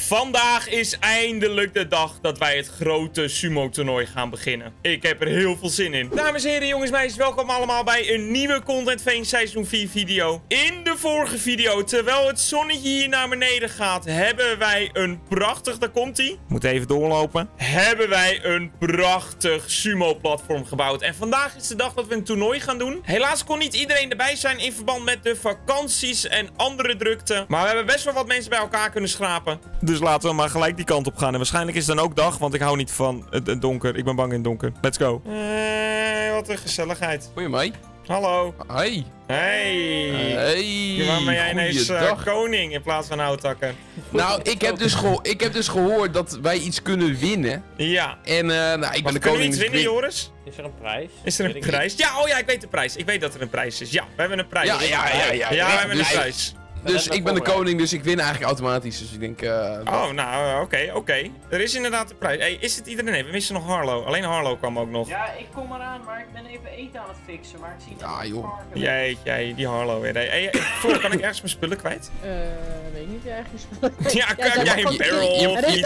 Vandaag is eindelijk de dag dat wij het grote sumo-toernooi gaan beginnen. Ik heb er heel veel zin in. Dames en heren, jongens, meisjes, welkom allemaal bij een nieuwe Content Veen Seizoen 4 video. In de vorige video, terwijl het zonnetje hier naar beneden gaat, hebben wij een prachtig, daar komt hij. Moet even doorlopen. Hebben wij een prachtig sumo-platform gebouwd. En vandaag is de dag dat we een toernooi gaan doen. Helaas kon niet iedereen erbij zijn in verband met de vakanties en andere drukte. Maar we hebben best wel wat mensen bij elkaar kunnen schrapen. Dus laten we maar gelijk die kant op gaan. En waarschijnlijk is het dan ook dag, want ik hou niet van het donker. Ik ben bang in het donker. Let's go. Wat een gezelligheid. Goeie mij. Hallo. Hey. Hey. Hey. Waarom ben jij ineens koning in plaats van houtakker? Nou, ik heb dus gehoord dat wij iets kunnen winnen. Ja. En nou, ik ben de koning. Kunnen we iets winnen, Joris? Is er een prijs? Is er een prijs? Ja, oh ja, ik weet de prijs. Ik weet dat er een prijs is. Ja, we hebben een prijs. Ja, we hebben een prijs. Dus ik ben de koning, dus ik win eigenlijk automatisch. Dus ik denk... Oh, nou, oké. Er is inderdaad een prijs. Hey, is het iedereen? Nee, we missen nog Harlow. Alleen Harlow kwam ook nog. Ja, ik kom eraan, maar ik ben even eten aan het fixen. Maar ik zie Ah, joh. Jij, die Harlow weer. Hey, kan ik ergens mijn spullen kwijt? Weet ik niet ergens. Ja, kan jij een barrel?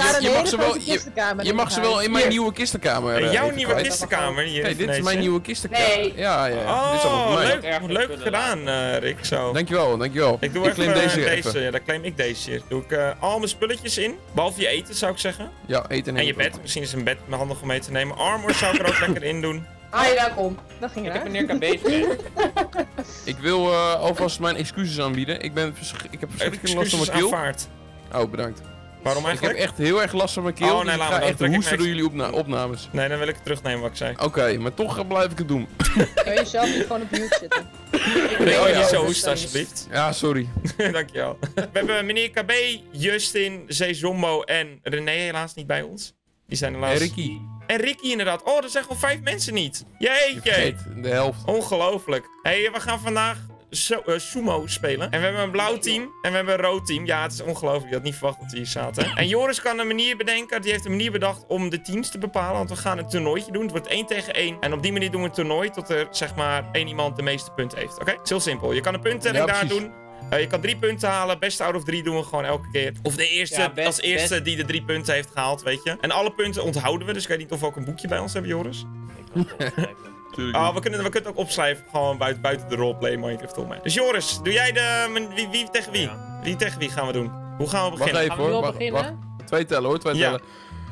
Je mag ze wel in mijn nieuwe kistenkamer. Jouw nieuwe kistenkamer? Hey, dit is mijn nieuwe kistenkamer. Nee. Ja. Dit is allemaal voor mij. Leuk gedaan, Rick. Zo. Dankjewel. Ik doe even deze. Ja, dan claim ik deze hier. Doe ik al mijn spulletjes in. Behalve je eten, zou ik zeggen. Ja, eten en je bed. Misschien is een bed handig om mee te nemen. Armor zou ik er ook lekker in doen. Ah, ja, kom. Dat ging ik heb meneer KB bezig. Ik wil alvast mijn excuses aanbieden. Ik heb verschrikkelijk last van mijn keel. Aanvaard. Oh, bedankt. Waarom eigenlijk? Ik heb echt heel erg last van mijn keel. Oh, nee, laat me echt hoesten door jullie opnames. Nee, dan wil ik het terugnemen wat ik zei. Oké, maar toch blijf ik het doen. Kun je zelf niet gewoon op mute zitten? Niet zo hoesten, alsjeblieft. Ja, sorry. Dankjewel. We hebben meneer KB, Justin, Zezombo en René helaas niet bij ons. Die zijn helaas... En Ricky inderdaad. Oh, dat zijn gewoon 5 mensen niet. Jeetje. De helft. Ongelooflijk. Hey, we gaan vandaag sumo spelen. En we hebben een blauw team en we hebben een rood team. Ja, het is ongelooflijk. Je had niet verwacht dat we hier zaten. En Joris kan een manier bedenken. Die heeft een manier bedacht om de teams te bepalen. Want we gaan een toernooitje doen. Het wordt 1 tegen 1. En op die manier doen we een toernooi tot er, zeg maar, 1 iemand de meeste punten heeft. Oké? Het is heel simpel. Je kan een punttelling daar doen. Je kan 3 punten halen. Best out of 3 doen we gewoon elke keer. Of de eerste, als eerste die de 3 punten heeft gehaald, weet je. En alle punten onthouden we. Dus ik weet niet of we ook een boekje bij ons hebben, Joris. We kunnen het ook opschrijven. Gewoon buiten de roleplay Minecraft om. Dus Joris, doe jij de... Wie tegen wie? Ja. Wie tegen wie gaan we doen? Hoe gaan we beginnen? Wacht even hoor. Wacht. 2 tellen hoor. 2 tellen.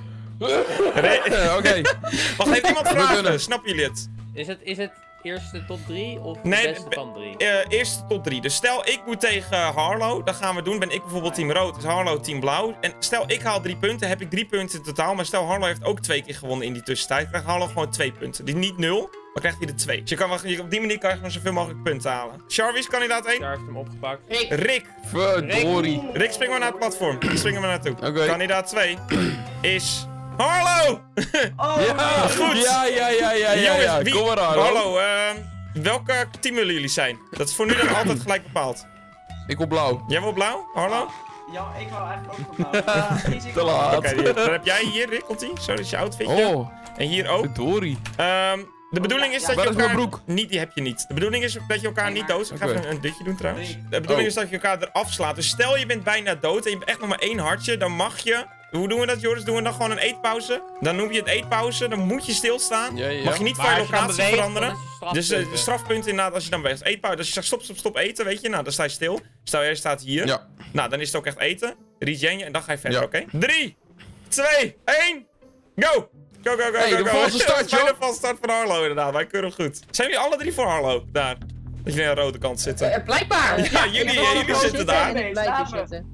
Oké. Wacht, heeft iemand vragen? Snappen jullie het? Is het eerste tot 3 of de beste van 3? Eerste tot 3. Dus stel ik moet tegen Harlow, dat gaan we doen. Ben ik bijvoorbeeld team rood, is Harlow team blauw. En stel ik haal 3 punten, heb ik 3 punten in totaal. Maar stel Harlow heeft ook 2 keer gewonnen in die tussentijd. Krijgt Harlow gewoon 2 punten. Die niet 0, maar krijgt hij er 2. Dus op die manier kan je gewoon zoveel mogelijk punten halen. Jarvis, kandidaat 1. Daar heeft hem opgepakt. Rick. Verdorie. Rick, spring maar naar het platform. Springen we naartoe. Okay. Kandidaat 2 is... Harlow! Ja, goed! Ja. Kom maar aan. Harlow, welke team willen jullie zijn? Dat is voor nu dan altijd gelijk bepaald. Ik wil blauw. Jij wil blauw, Harlow? Ja, ik wil eigenlijk ook blauw. Te laat. Oké, dan heb jij hier, Rick, komt ie? Zo, dat is je outfitje. Oh. En hier ook. Verdorie. De bedoeling is dat je elkaar... broek? Niet, die heb je niet. De bedoeling is dat je elkaar niet dood... Ik ga even een dutje doen trouwens. De bedoeling is dat je elkaar eraf slaat. Dus stel je bent bijna dood en je hebt echt nog maar 1 hartje, dan mag je... Hoe doen we dat, Joris? Doen we dan gewoon een eetpauze? Dan noem je het eetpauze, dan moet je stilstaan. Ja. Mag je niet van je locatie veranderen. Dus de strafpunt inderdaad als je dan beweegt. Eetpauze, als je zegt stop eten, weet je. Nou, dan sta je stil. Stel jij staat hier. Ja. Nou, dan is het ook echt eten. Regen je en dan ga je verder, oké? 3, 2, 1, go! Go. Hey, de valse start, joh. De valse start van Harlow inderdaad, wij keuren goed. Zijn jullie alle 3 voor Harlow? Daar. Dat jullie aan de rode kant zitten. Blijkbaar! Ja, jullie zitten daar. Nee, blijf zitten.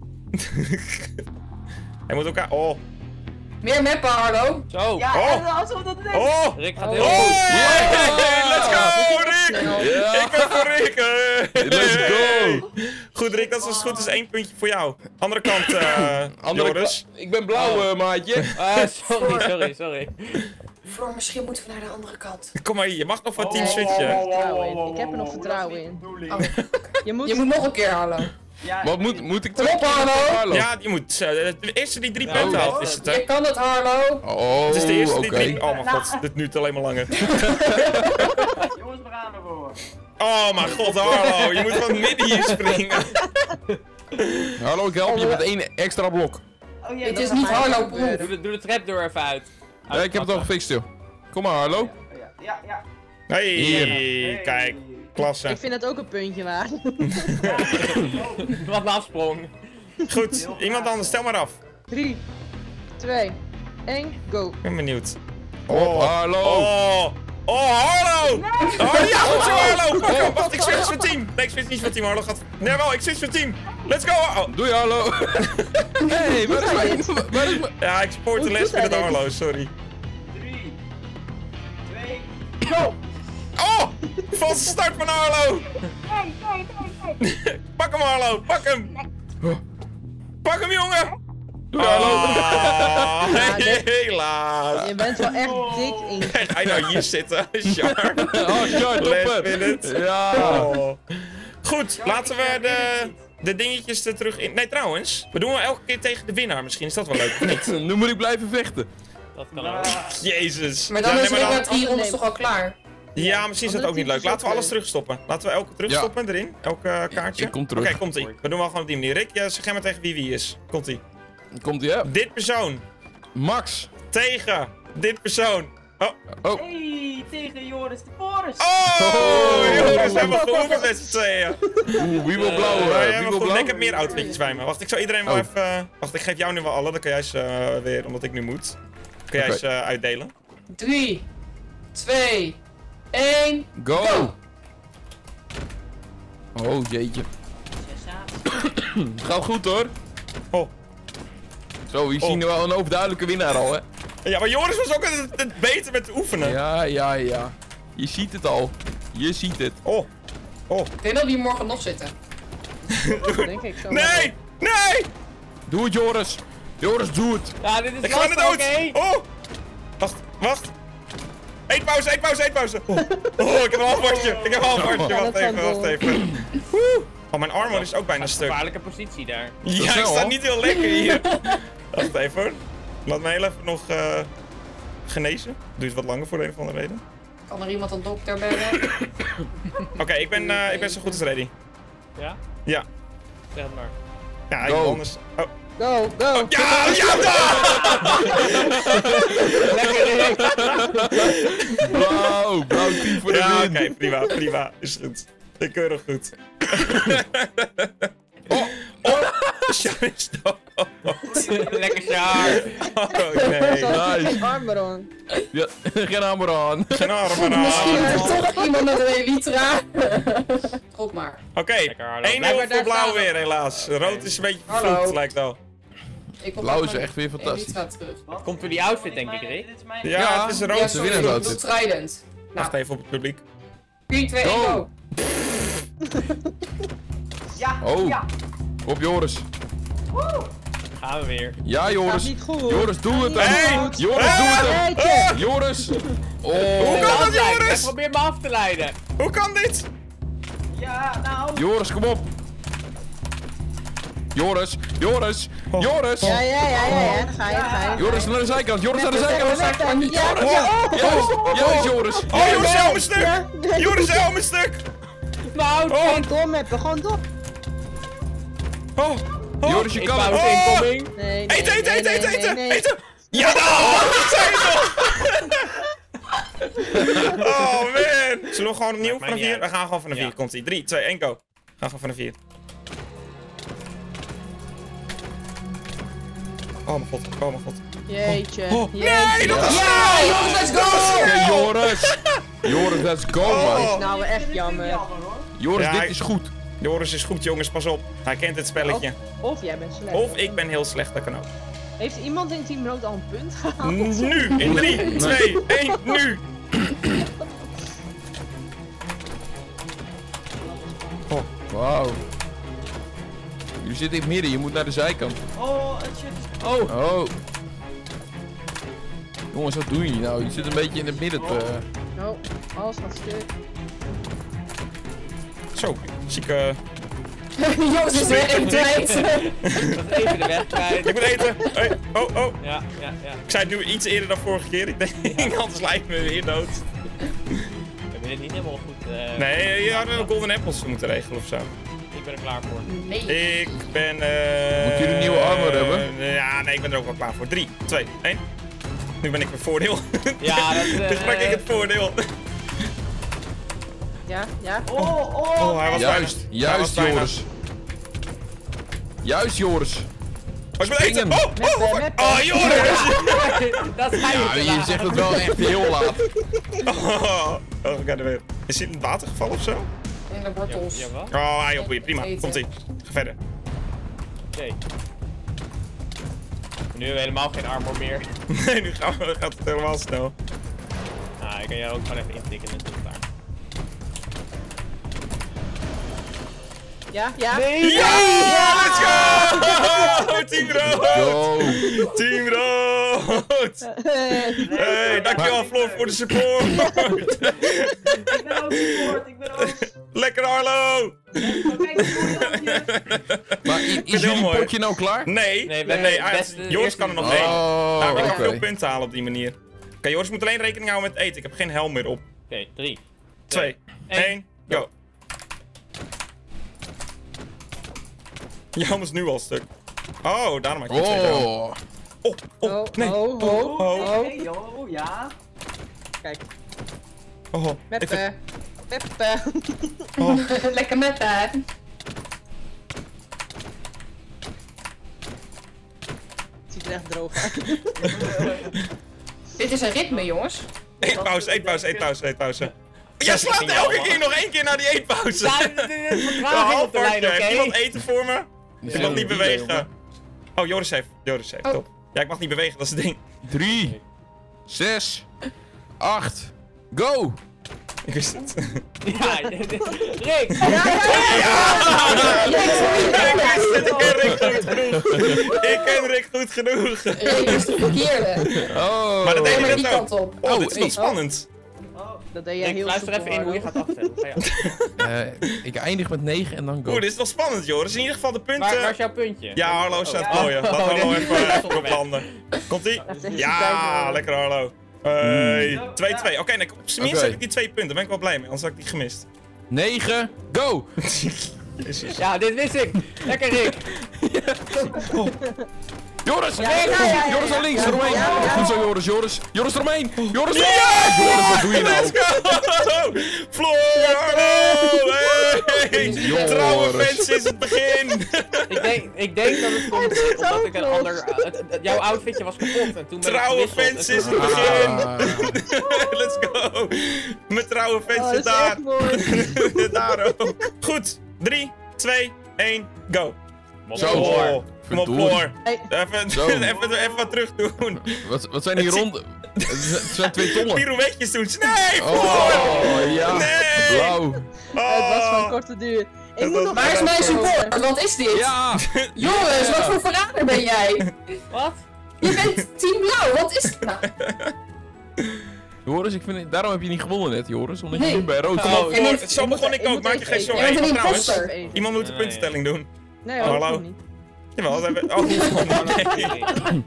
Hij moet elkaar... Oh. Meer mappen, Harlow. Zo. Ja, alsof dat het is. Oh. Rick gaat heel goed. Hey, let's go, Rick. Ja. Ik ben voor Rick. Let's go. Goed, Rick, dat is als het goed is 1 puntje voor jou. Andere kant, Joris. Ik ben blauw, maatje. Sorry. Floor, misschien moeten we naar de andere kant. Kom maar hier, je mag nog van team switchen. Ik heb er nog vertrouwen in. Je moet nog een keer, Harlow. Ja, wat moet ik Kom op, Harlow! Ja, je moet. De eerste die 3 punten haalt, is het, hè? Je kan het, Harlow! Oh, het is de eerste die 3... Oh mijn god, dit duurt alleen maar langer. Jongens, we gaan ervoor. Oh mijn god, Harlow, je moet van midden hier springen. Harlow, ik help je met 1 extra blok. Oh, ja, Het is niet Harlo. Doe de trapdoor even uit. Ja, ik heb het al gefixt, joh. Kom maar, Harlo. Ja. Hey, Hier. kijk. Klasse. Ik vind het ook een puntje waard. Wat een afsprong. Goed, iemand anders, stel maar af. 3, 2, 1, go. Ik ben benieuwd. Harlo. Harlo! Oh, ja, goed zo, Harlo! Pak hem! Wacht, ik switch van team. Nee, ik switch niet van team, Harlo gaat... Nee, wel, ik switch van team. Let's go, Harlo! Doei, Harlo. Hey, waar is mijn... Ja, ik support de les met Harlo, sorry. 3, 2, go! Oh! Valse start van Harlo! Pak hem, Harlo! Pak hem! Pak hem, jongen! Doei, Harlo. Helaas. Je bent wel echt dik in. Ga je nou hier zitten, Char? Oh, Char, Last topper. minute. Ja. Oh. Goed, laten we de dingetjes er terug in... Nee, trouwens, we doen wel elke keer tegen de winnaar. Misschien is dat wel leuk, of niet? Nu moet ik blijven vechten. Dat kan ook. Jezus. Maar dan Ja, is nee, maar het met 4 rondes toch al klaar? Ja, misschien is dat ook niet leuk. Laten we alles terugstoppen. Laten we elke terugstoppen erin. Elke kaartje. Ik kom terug. Oké, komt-ie. We doen wel gewoon op die manier. Rick, zeg maar tegen wie is. Komt-ie. Komt-ie, hè? Dit persoon Max. tegen dit persoon. Oh. Hey, tegen Joris de Forest! Oh, jongens, we hebben geoefend met z'n tweeën. Wie wil blauw? Wie wil blauw? Ik heb meer outfitjes bij me. Wacht, ik zal iedereen wel even... Wacht, ik geef jou nu wel alle. Dan kan jij ze weer, omdat ik nu moet. Kan jij ze uitdelen. 3, 2, 1, Go! Oh, jeetje. Het gaat goed, hoor. Oh. Zo, hier zien we wel een overduidelijke winnaar al, hè? Ja, maar Joris was ook het beter met oefenen. Ja. Je ziet het al. Je ziet het. Oh. Ik denk dat die morgen nog zitten. Denk ik zo. Nee! Nee! Doe het, Joris. Joris, doe het. Ja, dit is Ik ga in de lastig, dood! oké? Oh! Wacht. Eetpauze. Oh, ik heb een half bordje. Wacht even. Oh, mijn armor is ook bijna stuk. Gevaarlijke positie daar. Ja, ik snel, sta hoor. niet heel lekker hier. Wacht even hoor. Laat me heel even nog genezen. Duurt wat langer voor de een of andere reden. Kan er iemand een dokter bellen? Oké, ik ben zo goed als ready. Ja? Ja. Zeg het maar. Ja, Go. anders... Oh. Go, go! Ja! Blauw team voor de Ja, win. oké, prima. Is goed. Ik keurig goed. Oh! Char is dood. Lekker Char. Oh, nee. Nice. Geen armor on. Ja, geen hamer aan. Geen armen Misschien aan. is er toch iemand met een elytra. Gok maar. Oké, 1-0 Blijf maar voor blauw weer helaas. Rood is een beetje Hallo. vervloekt, lijkt wel. Ik kom Blauw ook is maar echt weer fantastisch. elytra terug. Komt door die outfit, denk ik, Rick. Ja, het is rood. Ja, ze winnen dat. De Trident. Wacht even op het publiek. 3, 2, 1, Go. go! Ja, Oh. ja. Op Joris. Gaan we weer. Ja, Gaat Joris. niet goed. Joris, doe het Hey. dan. Joris, doe het dan. Jeetje! Joris. Hoe Oh. kan dat, Afleiden, Joris? probeer me af te leiden. Hoe kan dit? Ja, nou. Joris, kom op. Joris. Joris. Joris. Ja, daar ga je. Joris naar de zijkant. Joris naar de zijkant. Ja, Juist, Joris. Oh, Joris is helemaal stuk! Joris is helemaal stuk! Nou, Gewoon doormappen, gewoon door. Oh, Joris, je ik kan wou het. het incoming. Nee, Eten! Ja, dat zei je toch! Oh, man! Zullen we gewoon opnieuw Maakt vanaf niet hier? uit. We gaan gewoon vanaf Ja. hier. Komt-ie. 3, 2, 1, go. Gaan gewoon vanaf hier. Oh mijn god. Jeetje. Oh, nee, dat is Ja, jongens, let's go! Oké, Joris. Joris, let's go, man. Dat is nou wel echt jammer. Joris, Ja, dit is goed. Joris is goed, jongens, pas op. Hij kent het spelletje. Of jij bent slecht. Of ik ben heel slecht, dat kan ook. Heeft iemand in Team Rood al een punt gehaald? Nu, in 3, 2, 1, nu! Wauw. Je zit in het midden, je moet naar de zijkant. Oh, het shit is... Oh. Jongens, wat doe je nou? Je zit een beetje in het midden te... Oh, alles gaat stuk. Zo, zieke... Jongens, is weer één tijd. Even de weg kwijt. Ik moet eten! Hey, oh. Ja. Ik zei het nu iets eerder dan vorige keer. Ik denk, anders lijkt me weer dood. We hebben dit niet helemaal goed. Nee, je had wel golden apples moeten regelen of zo. Ik ben er klaar voor. Nee. Ik ben... Moet jullie nieuwe armor hebben? Ja, nee, ik ben er ook wel klaar voor. 3, 2, 1. Nu ben ik weer voordeel. Ja, dat is... Dus pak ik het voordeel. Ja, ja. Oh, hij was Juist, bijna. juist Hij was bijna. Joris. Juist Joris. Oh, ik ben eten. Springen. Oh, Joris! Dat is Ja, je zegt het wel echt heel laat. Oh, ik ga er weer. Is dit in het water gevallen of zo? En de wortels. Ja, wat? Oh, hij op hier. Prima. Eten. Komt-ie. Ga verder. Oké. Nu hebben we helemaal geen armor meer. Nee, nu gaat het helemaal snel. Ah, ik kan jou ook gewoon even intikken en dan is het klaar. Ja, ja. Nee! Ja! Let's go! Team Rood! Go. Team Rood! Hey, dankjewel Floor voor de support! Ik ben ook support, ik ben ook. Lekker Arlo! Kijk, Maar het is heel jullie mooi. potje nou klaar? Nee, Nee, Joris eerste kan er nog niet. één. Oh, Nou, ik kan oké. veel punten halen op die manier. Oké, Joris moet alleen rekening houden met eten. Ik heb geen helm meer op. Oké, 3. 2, 1, go. Je helm is nu al stuk. Oh, daarom had je twee helm. Oh. Oh, nee. Oh, oh, oh. Oké, yo, ja. Kijk. Oh, Peppe. Peppe. Oh. Lekker met haar. Ziet er echt droog uit. Dit is een ritme, jongens. Eetpauze. Jij slaat ging elke jou keer nog één keer naar die eetpauze. Ja, dit is Een vertraging half op de lijn, Heeft oké? iemand eten voor me? Ik mag niet Ja, bewegen. Oh, Joris heeft. Oh. Top. Ja, ik mag niet bewegen, dat is het ding. 3, 6, 8, go! Ik wist het. Ja, Rick! Ik wist het, ik ken Rick goed genoeg. Ik ken Rick goed genoeg. Rick is de verkeerde. Oh. Maar dat deed Ga hij maar net die ook. kant op. Oh, dit is wel Oh, spannend. Dat deed jij Rick, heel luister soepel, even in hoe je Arno. gaat aftellen. Hoe ga je Ik eindig met 9 en dan go. Oeh, dit is wel spannend, Joris. In ieder geval de punten. Waar is jouw puntje? Ja, Harlo staat Oh. plooien. Laat Oh, Harlo dit- even op landen. Komt-ie? Ja, lekker Harlo. Hey, 2-2. Oké, op zijn minst Oké. heb ik die 2 punten. Daar ben ik wel blij mee, anders had ik die gemist. 9, go! Jezus. Ja, dit wist ik. Lekker Rick. Joris! ja. Joris naar links, eromheen! ja. Goed zo, Joris, Joris eromheen! Joris Joris, wat doe je nou? Let's go! Floor, Harlo! Hey! Joris. Trouwe fans is het begin! Ik denk dat het komt zit omdat ook ik een los. ander... jouw outfitje was kapot en toen ben ik Trouwe gewisseld fans en is toen- het begin! Ah, Let's go! Mijn trouwe fans Oh, zit dat is daar! echt mooi. Daar ook! Goed! 3, 2, 1, go! Zo. Oh, kom op, Verdorie. Floor! Hey. Zo. Even wat terug doen! wat zijn die Het ronden? Het zijn 2 tonnen. Pirouetjes doen! Nee! Floor! Oh, ja. Nee! Blauw. Het was van Oh. korte duur. Ik Dat moet was- nog Waar is mijn support? Wat is dit? Ja! Joris, wat voor verrader ben jij? Wat? Je bent team blauw, wat is het nou? Joris, daarom heb je niet gewonnen net, Joris. Omdat je Nee. nu bij rood Kom op, komt. Floor! moet- Zo begon ik ik ook, moet maak je even geen eten. zorgen. Jij bent Hey, een trouwens, imposter. iemand moet de Nee. puntentelling doen. Nee hoor, Hallo? ik niet. Jawel, dat hebben we... Oh, nee.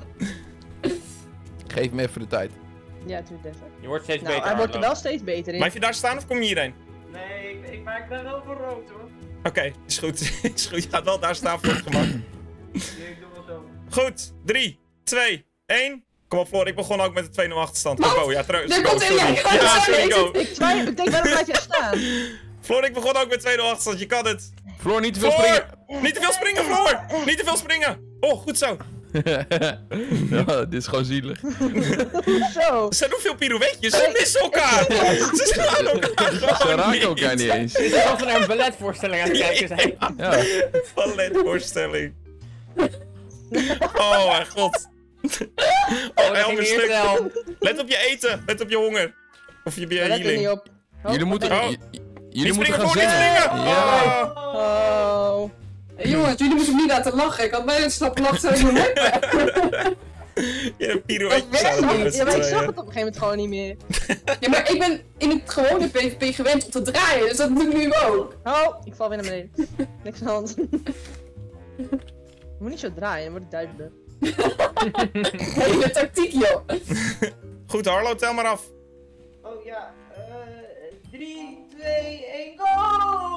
Geef me even de tijd. Ja, het duurt even. Je wordt steeds Nou, beter. hij wordt er Arlo. wel steeds beter in. Blijf je daar staan of kom je hierheen? Nee, ik ben wel voor rood hoor. Oké, is goed. Is goed. Je gaat wel daar staan voor het gemak. Nee, ik doe wel zo. Goed, 3, 2, 1. Kom op, Floor. Ik begon ook met de 2-0 achterstand. Wat? Go, ja, Daar komt sorry. hij, ja, Ja, sorry, sorry, go. Ik denk, waarom blijf jij staan? Floor, ik begon ook met 2-0 achterstand. Je kan het. Floor, niet te veel Floor! springen. Niet te veel springen, Floor! Niet te veel springen! Oh, goed zo. Ja, dit is gewoon zielig. Zo. Ze doen veel pirouetjes. Ze missen elkaar. Ze slaan elkaar Ze gewoon raken niet. elkaar niet eens. Het is alsof we naar een balletvoorstelling aan het kijken zijn. Ja. Balletvoorstelling. Oh, mijn god. Oh, dat helm ging is eerst stuk. wel. Let op je eten. Let op je honger. Of je Let er niet healing. op. Oh, Jullie moeten, Oh. jullie moeten springen gaan voor, niet zingen. springen! Ja. Oh. Oh. Hey, jongens, jullie moeten me niet laten lachen. Ik had bijna een stap lachen zo in mijn nek. Je hebt pirouetjes Dat aan het doen werkt met niet. Ja, maar ik z'n zag tweeën. het op een gegeven moment gewoon niet meer. Ja, maar ik ben in het gewone PvP gewend om te draaien, dus dat moet ik nu ook. Oh, ik val weer naar beneden. Niks aan de hand. Je moet niet zo draaien, dan wordt het duidelijk. Hele tactiek, joh. Goed, Harlo, tel maar af. Oh ja, 3, 2, 1, go!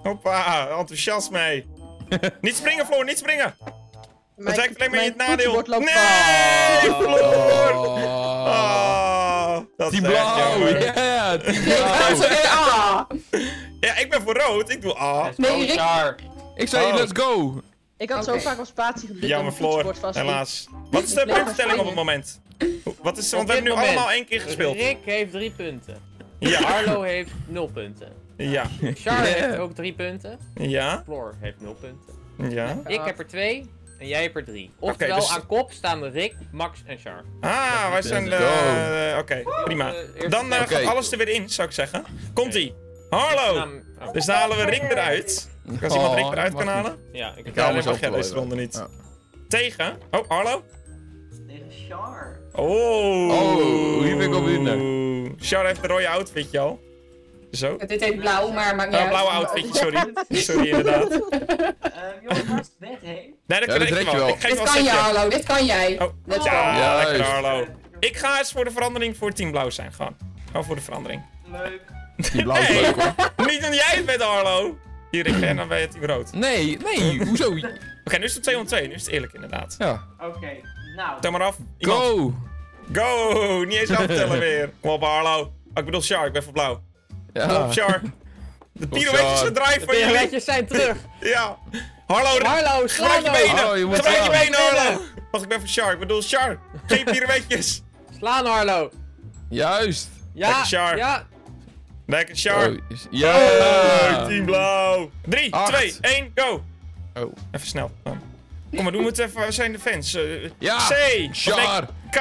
Hoppa, enthousiasme. Niet springen, Floor, niet springen. Dat werkt alleen maar in het nadeel. Nee, Floor. Oh, dat is Die echt blauw. jammer. Ja, die blauw. Ja, ik ben voor rood. Ik doe A. Nee, Rick. Ik zei, let's go. Ik had zo vaak op spatie gedrukt. Jammer, Floor. Helaas. Wat is de puntentelling op het moment? Wat is, want we hebben nu allemaal 1 keer gespeeld. Rick heeft 3 punten. Ja. Arlo heeft 0 punten. Ja. Char heeft ook 3 punten. Ja. Floor heeft 0 punten. Ja. Ik heb er 2 en jij hebt er 3. Oftewel, dus- aan kop staan Rick, Max en Char. Ah, wij zijn Let's de... Oké, prima. eerste Dan gaat Oké. alles er weer in, zou ik zeggen. Komt-ie. Harlo. Dus dan halen we Rick eruit. Als iemand Rick eruit kan halen. Ja, Ik Ja, hou dat mezelf mag jij deze wel ronde niet. Ja. Tegen. Oh, Harlo. Tegen Char. Oh. Oh, hier ben ik wel benieuwd naar. Char heeft een rode outfitje al. Zo. Dit heet blauw, maar maakt niet uit. Blauwe outfitje, sorry. Sorry, inderdaad. Jongens, waar is het bed heen? Nee, dat Ja, dat kan ik red je wel. wel. Ik geef Dit wel kan een je, setje. Harlo. Dit kan jij. Oh, Let's go. ja, Juist. lekker Harlo. Ik ga eens voor de verandering voor team blauw zijn, gewoon. Gewoon voor de verandering. Leuk. Die blauw is Hey. leuk hoor. Niet doen jij het met Harlo. Hier, Rick, en dan ben je team rood. Nee, hoezo? Oké, nu is het 2 on 2. Nu is het eerlijk, inderdaad. Ja. Oké, nou. Tel maar af. Iemand. Go! Go! Niet eens aftellen weer. Kom op, Harlo. Oh, ik bedoel Char, ik ben voor blauw. Kom Ja. op, Char. De pirouetjes Char. gedrive De van jullie. pirouetjes zijn terug. Ja. Harlo, Harlo, gebruik je slaan benen. Oh, je moet Gebruik je slaan. benen, Harlo. Wacht, ik ben voor Char. Ik bedoel Char. Geen pirouetjes. Slaan Harlo. Juist. Ja, Lekker, Char. ja. Lekker, Char. Oh, Oh, ja. team blauw. 3, 8. 2, 1, go. Oh. Even snel. Oh. Kom maar, doen we het even. We zijn de fans. Ja. C. Of nee, Char. K.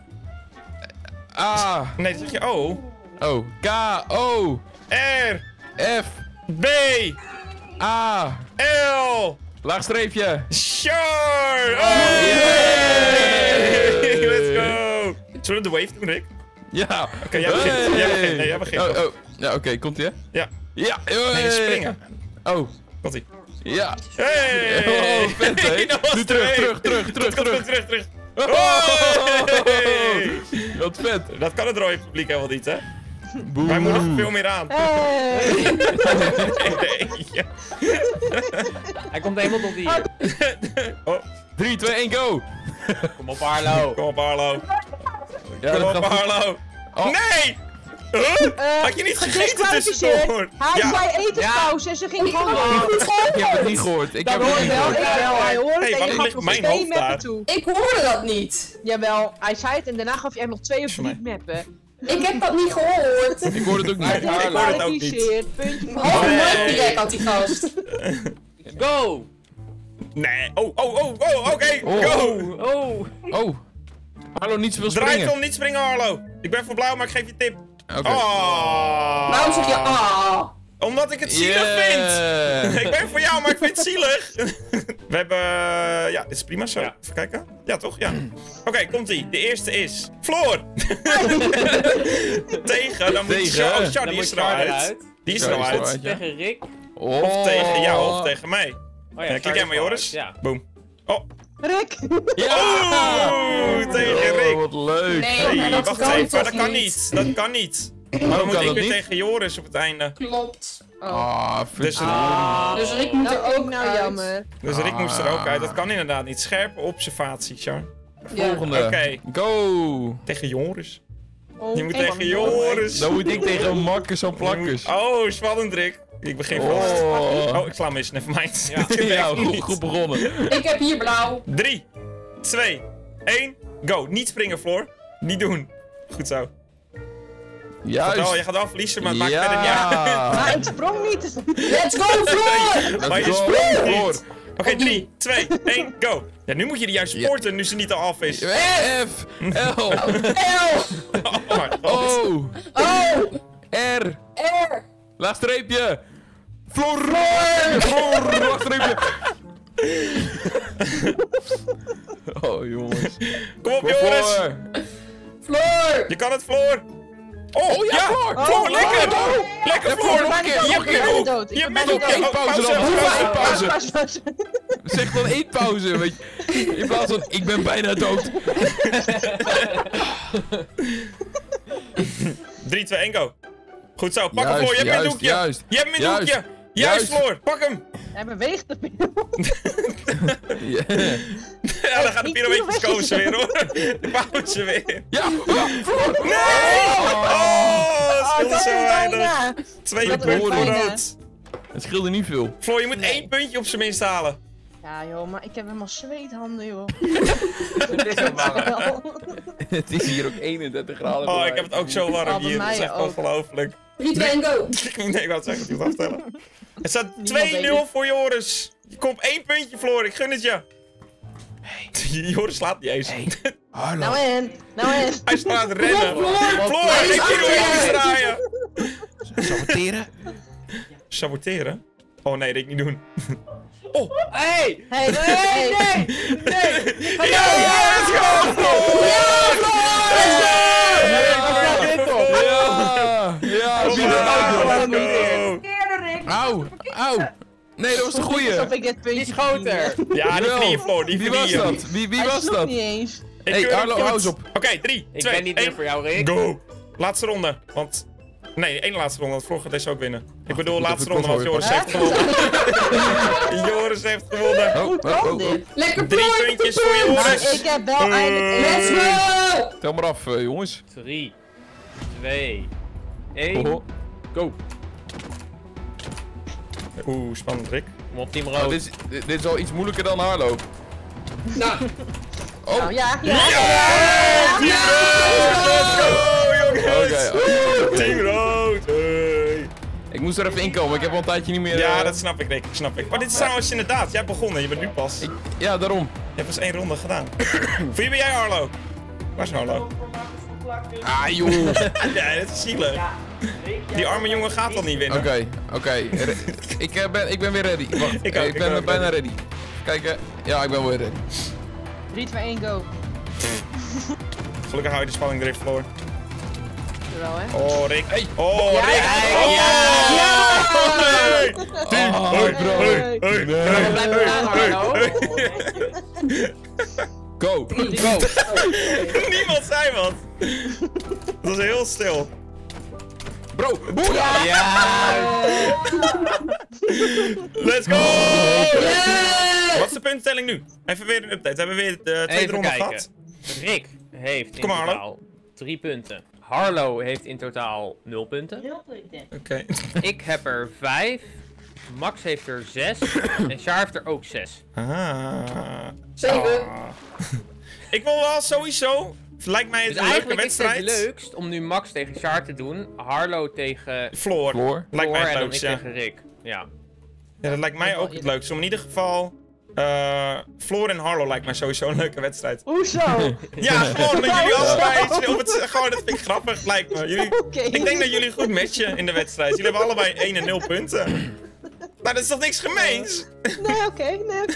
A. Nee, dan zeg je O. O. K. O. R. F. B. A. L. Laag streepje. Char. Oh, Yay. Let's go. Zullen we de wave doen, Rick? Ja. Oké, jij begint. Hey. Jij begint. Nee, jij begint. Oh, oh. Ja, oké, komt ie hè? Ja. Ja. Nee, springen. Oh. Komt-ie. Ja. Hey! Oh, vet, hè? Dat was Doe de wave. terug. Dat komt terug. Oh. Hey! Wat vet. Dat kan het rode publiek helemaal niet, hè? Boem. Wij moedigen veel meer aan. Hey. Nee. Ja. Hij komt helemaal tot hier. Oh, 3, 2, 1, go. Kom op Harlo. kom op, Harlo. Ja, Kom dat op, gaat goed. Harlo. Oh. Nee! Huh? Had je niet gegeten tussendoor? Hij Ja. zei etenspauze en ze ging gewoon door. Ik heb het niet gehoord. Ik heb het niet Wel, gehoord. hij hoorde Hey, het en waarom je gaf ligt nog mijn 2 hoofd daar? mappen toe. Ik hoorde dat niet. Jawel, hij zei het en daarna gaf je hem nog 2 of Voor mij. 3 mappen. Ik heb dat niet gehoord. Ik hoorde het ook niet. Ik hoor het ook niet. Gekwalificeerd, puntje voor Oh, Nee. mooi direct had die gast. Go. Nee. Oh, oké. Oh. Go. Oh. Oh. Hallo, niet zoveel Draai springen. om, niet springen, Harlo. Ik ben voor blauw, maar ik geef je tip. Oké. Oh. Waarom zeg je ah? Omdat ik het zielig vind. Ik ben voor jou, maar ik vind het zielig. We hebben... Ja, dit is prima zo. Ja. Even kijken. Ja, toch? Ja. Oké, komt-ie. De eerste is... Floor! Tegen, dan moet Tegen, Char... hè? Oh, Char, Dan die moet is er al Char uit. eruit. Die is Char er al is er al uit. uit. Ja. Tegen Rick. Oh. Of tegen jou, of tegen mij. Oh Ja, klik jij maar, Joris. Ja. Boom. Oh. Rick. Ja. Oeh, tegen Rick. Oh, wat leuk. Nee, Hey, maar dat wacht kan even. toch Dat kan niet? niet. Dat kan niet. Waarom Dan moet kan ik dat weer niet? tegen Joris op het einde. Klopt. Ah, Dus, Dus Rick moet er Dat ook ook nou uit. jammer. dus Rick moest er ook uit. Dat kan inderdaad niet. Scherpe observatie, Char. Ja. Volgende. Oké. Go. Tegen Joris. Oh, Je moet en- tegen Joris. Dan moet ik tegen makkers en plakkers. Oh, spannend, Rick. Ik begin vast. Oh. Oh, ik sla mis. Nevermind. Ja. Ja, goed begonnen. Ik heb hier blauw. 3, 2, 1, go. Niet springen, Floor. Niet doen. Goed zo. Juist. Je gaat wel verliezen, maar het maakt verder niet uit. Ja. Maar ik sprong niet. Let's go, Floor! Maar je Let's go, springt Floor. niet. Oké, 3, 2, 1, go. Ja, nu moet je die juist supporten, nu ze niet al af is. F. L. L. Oh mijn god. O. O. R. R. Laag streepje. Floor. Floor. Laag streepje. Oh, jongens. Kom op, Joris. Floor. Floor. Je kan het, Floor. Oh, ja. Floor. Floor, lekker. Oh. Lekker, Ja, Floor. Floor, Nog een keer. nog een keer. Ik ben dood. Je Ik bent ben ook dood. één pauze dan. pauze. Pauze. Zeg dan 1 pauze, weet je. In plaats van, ik ben bijna dood. 3, 2, 1, go. Goed zo, pak hem, Juist, Floor. Je hebt mijn juist, doekje. juist. Je hebt mijn Juist. doekje. Juist, Floor. Pak hem. Hij beweegt te veel. Ja. Ja, dan gaan de pirouetjes komen ze weer, hoor. Dan komen ze weer. Ja. Nee! Oh, scheelde zo weinig. bijna. 2 Dat punten wordt voor bijna. rood. Het scheelde niet veel. Floor, je moet 1 puntje op zijn minst halen. Ja joh, maar ik heb helemaal zweethanden joh. Het is zo warm. Het is hier ook 31 graden. Oh, ik heb het ook zo warm Oh, bij hier. Dat is mij echt ook. ongelooflijk. 3, 2 en go. Nee, ik wou het zeggen, ik moet aftellen. Het staat 2-0 weet voor Joris. Je komt op 1 puntje, Floor. Ik gun het je. Joris slaat niet eens. Hallo. Nou en. Hij staat aan het rennen. Floor, Floor, hij is ik zie achter hem je. draaien. Saboteren? Saboteren? Oh nee, dat ik niet doen. Oh! Hey! Hey, Nee! Ja, let's go! Floor! Ja, Let's go! Verkeerde, Rick. Auw, auw. Nee, dat was de goeie. Alsof ik dit puntje Die is groter! Ja, die Jawel. verdien je, Floor. Die Wie verdien was je. dat? Wie Hij was sloeg dat? niet eens. Hey, Arlo, hou eens op. Oké, 3, Ik 2, ben niet meer 1. voor jou, Rick. Go! Laatste ronde, want... Nee, één laatste ronde, want Floor gaat deze ook winnen. Ik bedoel, moet laatste even ronde, want kort Joris heeft gewonnen. Joris heeft gewonnen. Oh, Hoe kan dit? Lekker 3 Floor, puntjes voor Maar Joris. ik heb wel eindelijk Let's go! Tel maar af, jongens. 3, 2, 1. Oh. Go! Oeh, spannend, Rick. Kom op, team Oh, rood. dit is al iets moeilijker dan Harlo. Nou, Oh, Nou ja, ja. Let's go, oké. jongens! Team rood! Hey. Ik moest er even inkomen, ik heb al een tijdje niet meer... Ja, dat snap ik, Rick. Snap ik. Maar dit is trouwens inderdaad, jij hebt begonnen, je bent nu pas. Ja, daarom. Je hebt pas 1 ronde gedaan. Voor wie ben jij, Arlo? Waar is Arlo? Ah, joh. Ja, dat is zielig. Die arme jongen gaat al niet winnen. Oké. Ik ben weer ready. Wacht, Ik ook, ik ik ben ook bijna ready. ready. Kijken. Ja, ik ben wel ready. 3, 2, 1, go. Gelukkig hou je de spanning erin, Floor. Jawel hè. Oh, Rick. Hey. Oh, Ja, Rick. ja, Oh, ja. hey. Oh, Hey, bro. hey, hey, We blijven gaan, Arlo. Go. Go! Niemand zei wat. Dat was heel stil. Bro. Ja! Let's go! yeah! Wat is de puntentelling nu? Even weer een update. Hebben we weer de tweede Even ronde kijken. gehad? Rick heeft in Kom maar, Harlo. totaal 3 punten. Harlo heeft in totaal 0 punten. Heel punten. Oké. Ik heb er 5. Max heeft er 6. En Char heeft er ook 6. Ah. 7. Ik wil wel sowieso... Lijkt mij Dus het een leuke eigenlijk is het wedstrijd. leukst om nu Max tegen Char te doen. Harlo tegen Floor. Floor. Lijkt mij Floor het en dan ik leukst, ja. tegen Rick. Ja. Ja, dat lijkt mij ook het leukst. Om in ieder geval... Floor en Harlo lijkt mij sowieso een leuke wedstrijd. Hoezo? Ja, gewoon dat jullie allebei... Op het, gewoon, dat vind ik grappig, lijkt me. Jullie, Oké. Ik denk dat jullie goed matchen in de wedstrijd. Jullie hebben allebei 1 en 0 punten. Maar dat is toch niks gemeens? Nee, oké.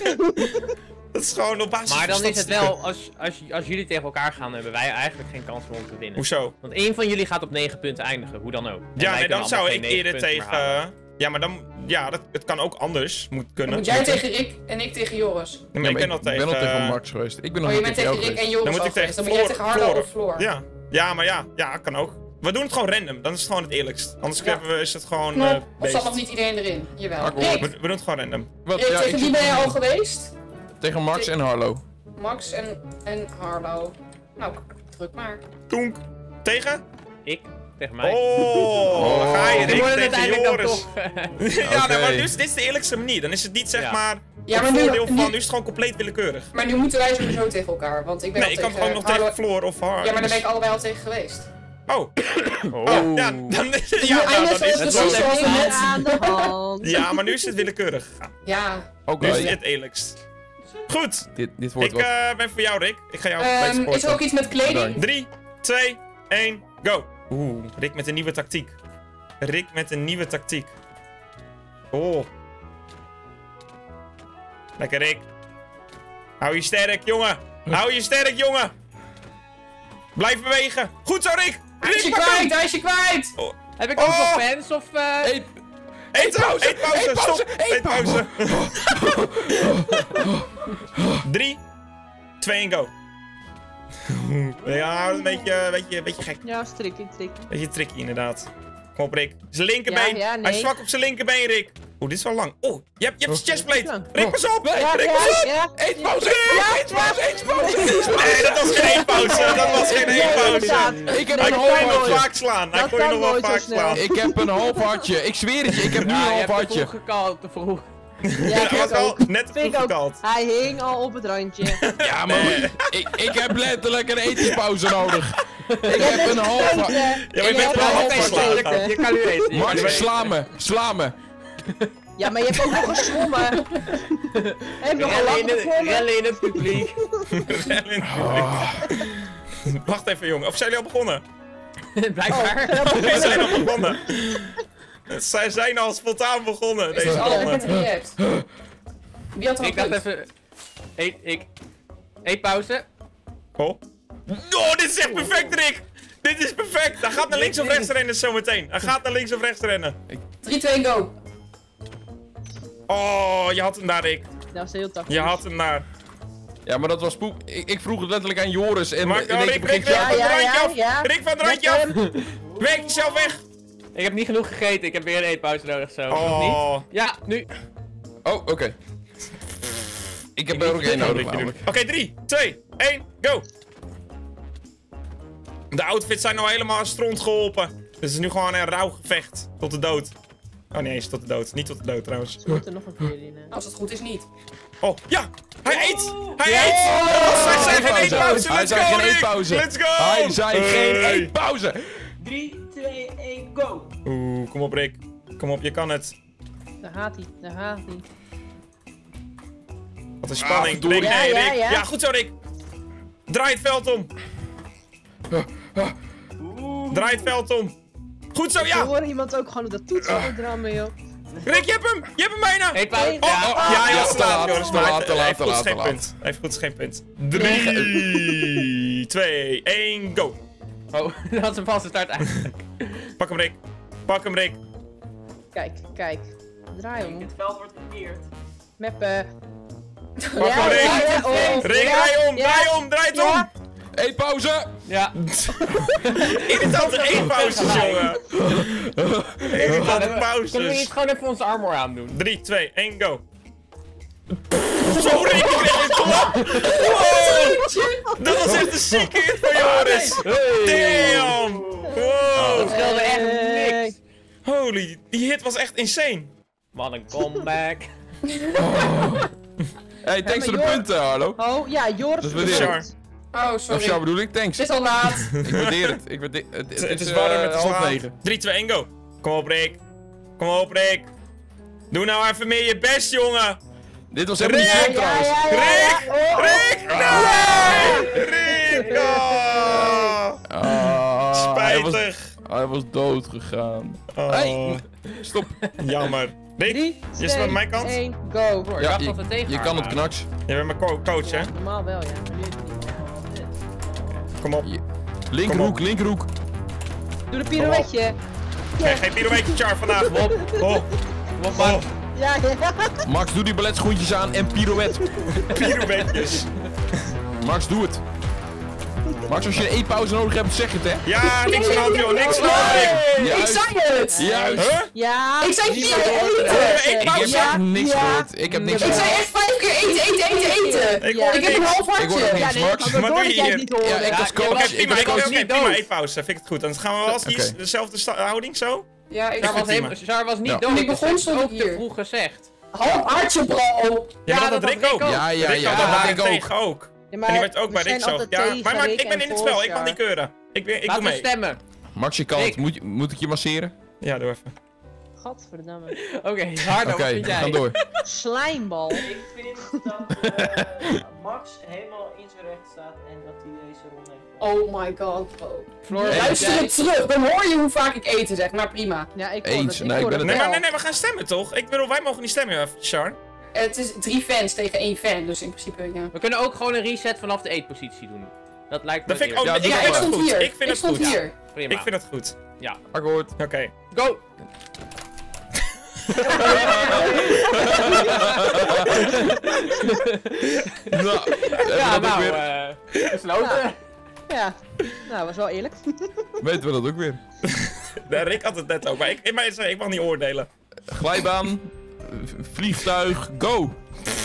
Dat is gewoon op basis Maar van dan is het statistieken. wel, als jullie tegen elkaar gaan, hebben wij eigenlijk geen kans om te winnen. Hoezo? Want één van jullie gaat op 9 punten eindigen, hoe dan ook. En Ja, wij nee, kunnen dan zou allemaal ik geen 9 eerder punten meer halen. tegen... Ja, maar dan... Ja, het kan ook anders. Moet Dan kunnen. moet jij tegen Rick en ik tegen Joris. Nee, maar ik ben al tegen... ben al tegen Max geweest. Ik ben nog Oh, je niet bent tegen tegen jou Rick en geweest. Joris Dan moet al ik tegen geweest. Dan ben jij tegen Harlo of Floor. Ja, maar ja, kan ook. We doen het gewoon random. Dan is het gewoon het eerlijkst. Anders Ja. is het gewoon... Knop. Of beest. zat nog niet iedereen erin? Jawel. Akkoord. We Rick, doen het gewoon random. Wat? Rick, Ja, tegen ik wie zit- ben jij al geweest? Tegen Max en Harlo. Max en Harlo. Nou, druk maar. Toenk. Tegen? Ik tegen mij. Oh, dan ga je Die Rick worden het tegen uiteindelijk dan Joris. toch. Ja, nee, maar Oké. dit is de eerlijkste manier. Dan is het niet zeg Ja. maar... Ja, het maar nu- voordeel van... nu- Nu is het gewoon compleet willekeurig. Maar nu moeten wij sowieso tegen elkaar, want ik ben Nee, al ik kan tegen gewoon nog Harlo- tegen Floor of Har. Ja, maar daar ben ik allebei al tegen geweest. Oh. Oh. Ja, dan is het... nu Ja, nou, eindigt dan is het het precies zo. zoals we net... aan de hand. Ja, maar nu is het willekeurig gegaan. Ja, Oké. Nu is het eerlijkst. Goed. Dit wordt Ik wat. ben voor jou, Rick. Ik ga jou compleet is er ook supporten. iets met kleding? Bedankt. 3, 2, 1, go. Oeh, Rick met een nieuwe tactiek. Rick met een nieuwe tactiek. Oh. Lekker, Rick. Hou je sterk, jongen. Hou je sterk, jongen. Blijf bewegen. Goed zo, Rick. Hij is je Rick, pak hem. kwijt, hij is je kwijt! Heb ik ook Oh. nog fans of... Eetpauze, stop. Eetpauze. 3, 2, 1, go. Ja, een beetje gek. Ja, tricky. Beetje tricky, inderdaad. Kom op, Rick. Zijn linkerbeen. Ja, nee. Hij is zwak op zijn linkerbeen, Rick. Oeh, dit is wel lang. Oh, je hebt een chestplate. lang. Rick, pas op! Ja, Rick, ja, pas op! ja. Eetpauze! Eetpauze! Nee, dat was geen eetpauze. Dat was geen eetpauze. Ik heb Hij een kon je nog half hartje. vaak slaan. Hij Dat kon je kan nog wel nooit zo vaak snel. slaan. Ik heb een half hartje. Ik zweer het je, ik heb nu een Ja, je half hebt te hartje. vroeg gekald, te vroeg. Ja, Dat was ik wel ook. net te Vind vroeg ik ook. gekald. Hij hing al op het randje. Ja, maar ik heb letterlijk een etenspauze nodig. Ik heb een half hartje. Ja, maar je bent er wel half verslagen. Je kan nu eten. Max, sla me. Ja, maar je hebt ook nog gezwommen. Hij heeft nog al lang gezwommen. Rellen in het publiek. Rellen in het publiek. Wacht even, jongen. Of zijn jullie al begonnen? Blijkbaar. We zijn al begonnen. Zij zijn al spontaan begonnen, deze Oh, ik mannen. heb het gerept. Wie had er Ik al dacht punt? even... Eet pauze. Oh. Oh, dit is echt perfect, Rick! Dit is perfect! Hij gaat naar links of rechts rennen zometeen. Hij gaat naar links of rechts rennen. 3, 2, go. Oh, je had hem daar, Rick. Dat was heel tactisch. Je had hem daar. Ja, maar dat was poep. Ik vroeg het letterlijk aan Joris en Maar in één keer Rick, begint Rick, ja, van het randje af! ja. Rick, van het randje af! Werk jezelf weg! Ik heb niet genoeg gegeten. Ik heb weer een eetpauze nodig zo. Of niet? Oh. Ja, nu. Oh, oké. Ik heb er ook één nodig namelijk. Oké, 3, 2, 1, go! De outfits zijn nou helemaal aan stront geholpen. Dus het is nu gewoon een rauw gevecht. Tot de dood. Oh nee, is tot de dood. Niet tot de dood trouwens. Er moet er nog een keer in. Als het goed is, niet. Oh, ja! Hij eet! Hij eet! Hij zei geen eetpauze! Hij Let's zei go, geen Rick! eetpauze. Let's go! Hij zei geen Hey. eetpauze. 3, 2, 1, go! Oeh, kom op Rick. Kom op, je kan het. Daar gaat hij, daar gaat hij. Wat een spanning. verdorie. Rick, nee, Ja, Rick. ja. Ja, goed zo, Rick. Draai het veld om. Draai het veld om. Goed zo, We ja! horen iemand ook gewoon op dat toetsen drammen, joh. Rick, je hebt hem! Je hebt hem bijna! Eetpauze. Oh, Ja. Oh, ja, Ja, ja, te te laat, laat, Joris. te Maar laat, te hij laat, heeft te goed laat, geen te laat. punt. Hij heeft goed geen punt. 3, 2, 1, go! Oh, dat was een valse start eigenlijk. Pak hem, Rick. Pak hem, Rick. Kijk, kijk. Draai om. Het veld wordt gekeerd. Meppen. Pak hem, Rick. oh. Rick, Ja, draai om, ja, draai om, draai het om! ja. Eetpauze. Ja. Irritante eetpauzes, jongen. Irritante Kunnen we pauzes. niet gewoon even onze armor aandoen? 3, 2, 1, go. Zo, Rick, ik kreeg een klap. Wow. Dat was echt een zieke hit van Joris. Damn. Wow. Dat scheelde echt Hey. niks. Holy, die hit was echt insane. Wat een comeback. Hey, thanks Ja, voor maar de punten, hallo. Oh, ja, Joris. Dat is is weer- goed. Oh, Of sorry. jou bedoel ik, thanks. Het is al laat. Ik waardeer het. Het is warm, het is half laat. 9. 3, 2, 1, go. Kom op, Rick. Kom op, Rick. Doe nou even meer je best, jongen. Dit was helemaal niet Rick! slim trouwens. Rick! Rick! Nee! Rick! Oh. Ah, Spijtig. Hij was dood gegaan. Oh. Hey, stop. Jammer. Rick, 3, je is aan mijn kant. 1, go. Ik Ja, dacht dat we tegen je haar kan het waren. knaks. Je bent mijn coach, hè? Normaal wel, ja. Maar nu is het niet. Kom op. Linkerhoek, linkerhoek. Doe de pirouetje. Nee, geen pirouetje, Char, vandaag. Kom op, Oh, kom op, man. Ja, ja. Max, doe die balletschoentjes aan en pirouette. pirouetjes. Max, doe het. Max, als je een eetpauze nodig hebt, zeg het, hè. Ja, niks aan de hand, joh. Niks aan de hand, Rick. Ik Juist. zei het! Juist. Huh? Ja. Ik zei 4 Eén eten! Ik heb pauze. echt niks Ja. gehoord. Ik heb niks Ik zei gehoord. echt 5 keer eten! Ik Ja. hoor Ik heb een niks. half Ik hoor ook hartje! niks, nee, Max. maar Wat door doe dat je jij hier? het niet hoorde. Ja, ik als Ja, coach. Oké, ik prima, ben coach. niet prima, dood. eetpauze. Vind ik het goed. Dan gaan we als Oké. dezelfde houding zo. Ja, ik Char was niet Ja. dood. Toen ik begon Dat stond heb ik ook te hier. vroeg gezegd. half hartje, bro! Ja, maar dat dat had Rick had ook. Rick ook. Ja, ja, Rick ja, had dat dat had ik ook. tegen ook. Ja, En die werd ook bij we Rick zijn zo. altijd Ja, tegen maar Rick ik ben en in het spel. Ik mag Volksjaar. niet keuren. Ik doe Laten we mee. stemmen. Max, je kan het. Rick. Moet ik je masseren? Ja, doe even. Gadverdamme. Oké, Hardo, Oké, wat vind we jij? gaan door. Slijmbal. Ik vind dat Max helemaal in zijn recht staat en dat hij deze ronde heeft. Oh my god, bro. Floor, wat Luister vind het terug, dan hoor je hoe vaak ik eten zeg, maar prima. Ja, ik Eens. hoor het. Nee, ik hoor ben het Nee, het maar wel. nee, we gaan stemmen toch? Ik bedoel, wij mogen niet stemmen, Char. Het is 3 fans tegen 1 fan, dus in principe, ja. We kunnen ook gewoon een reset vanaf de eetpositie doen. Dat lijkt me Dat vind ik ook. Ja, Ik doe vind maar. ik het stond goed. hier. Ik vind het stond goed. hier. prima. Ik vind het goed. Ja. Akkoord. Oké. Go! Nou, Ja, hebben we dat ook weer. besloten. Ja. Nou, was wel eerlijk. Weten we dat ook weer. Rick had het net ook, maar ik mag niet oordelen. Glijbaan. vliegtuig, go!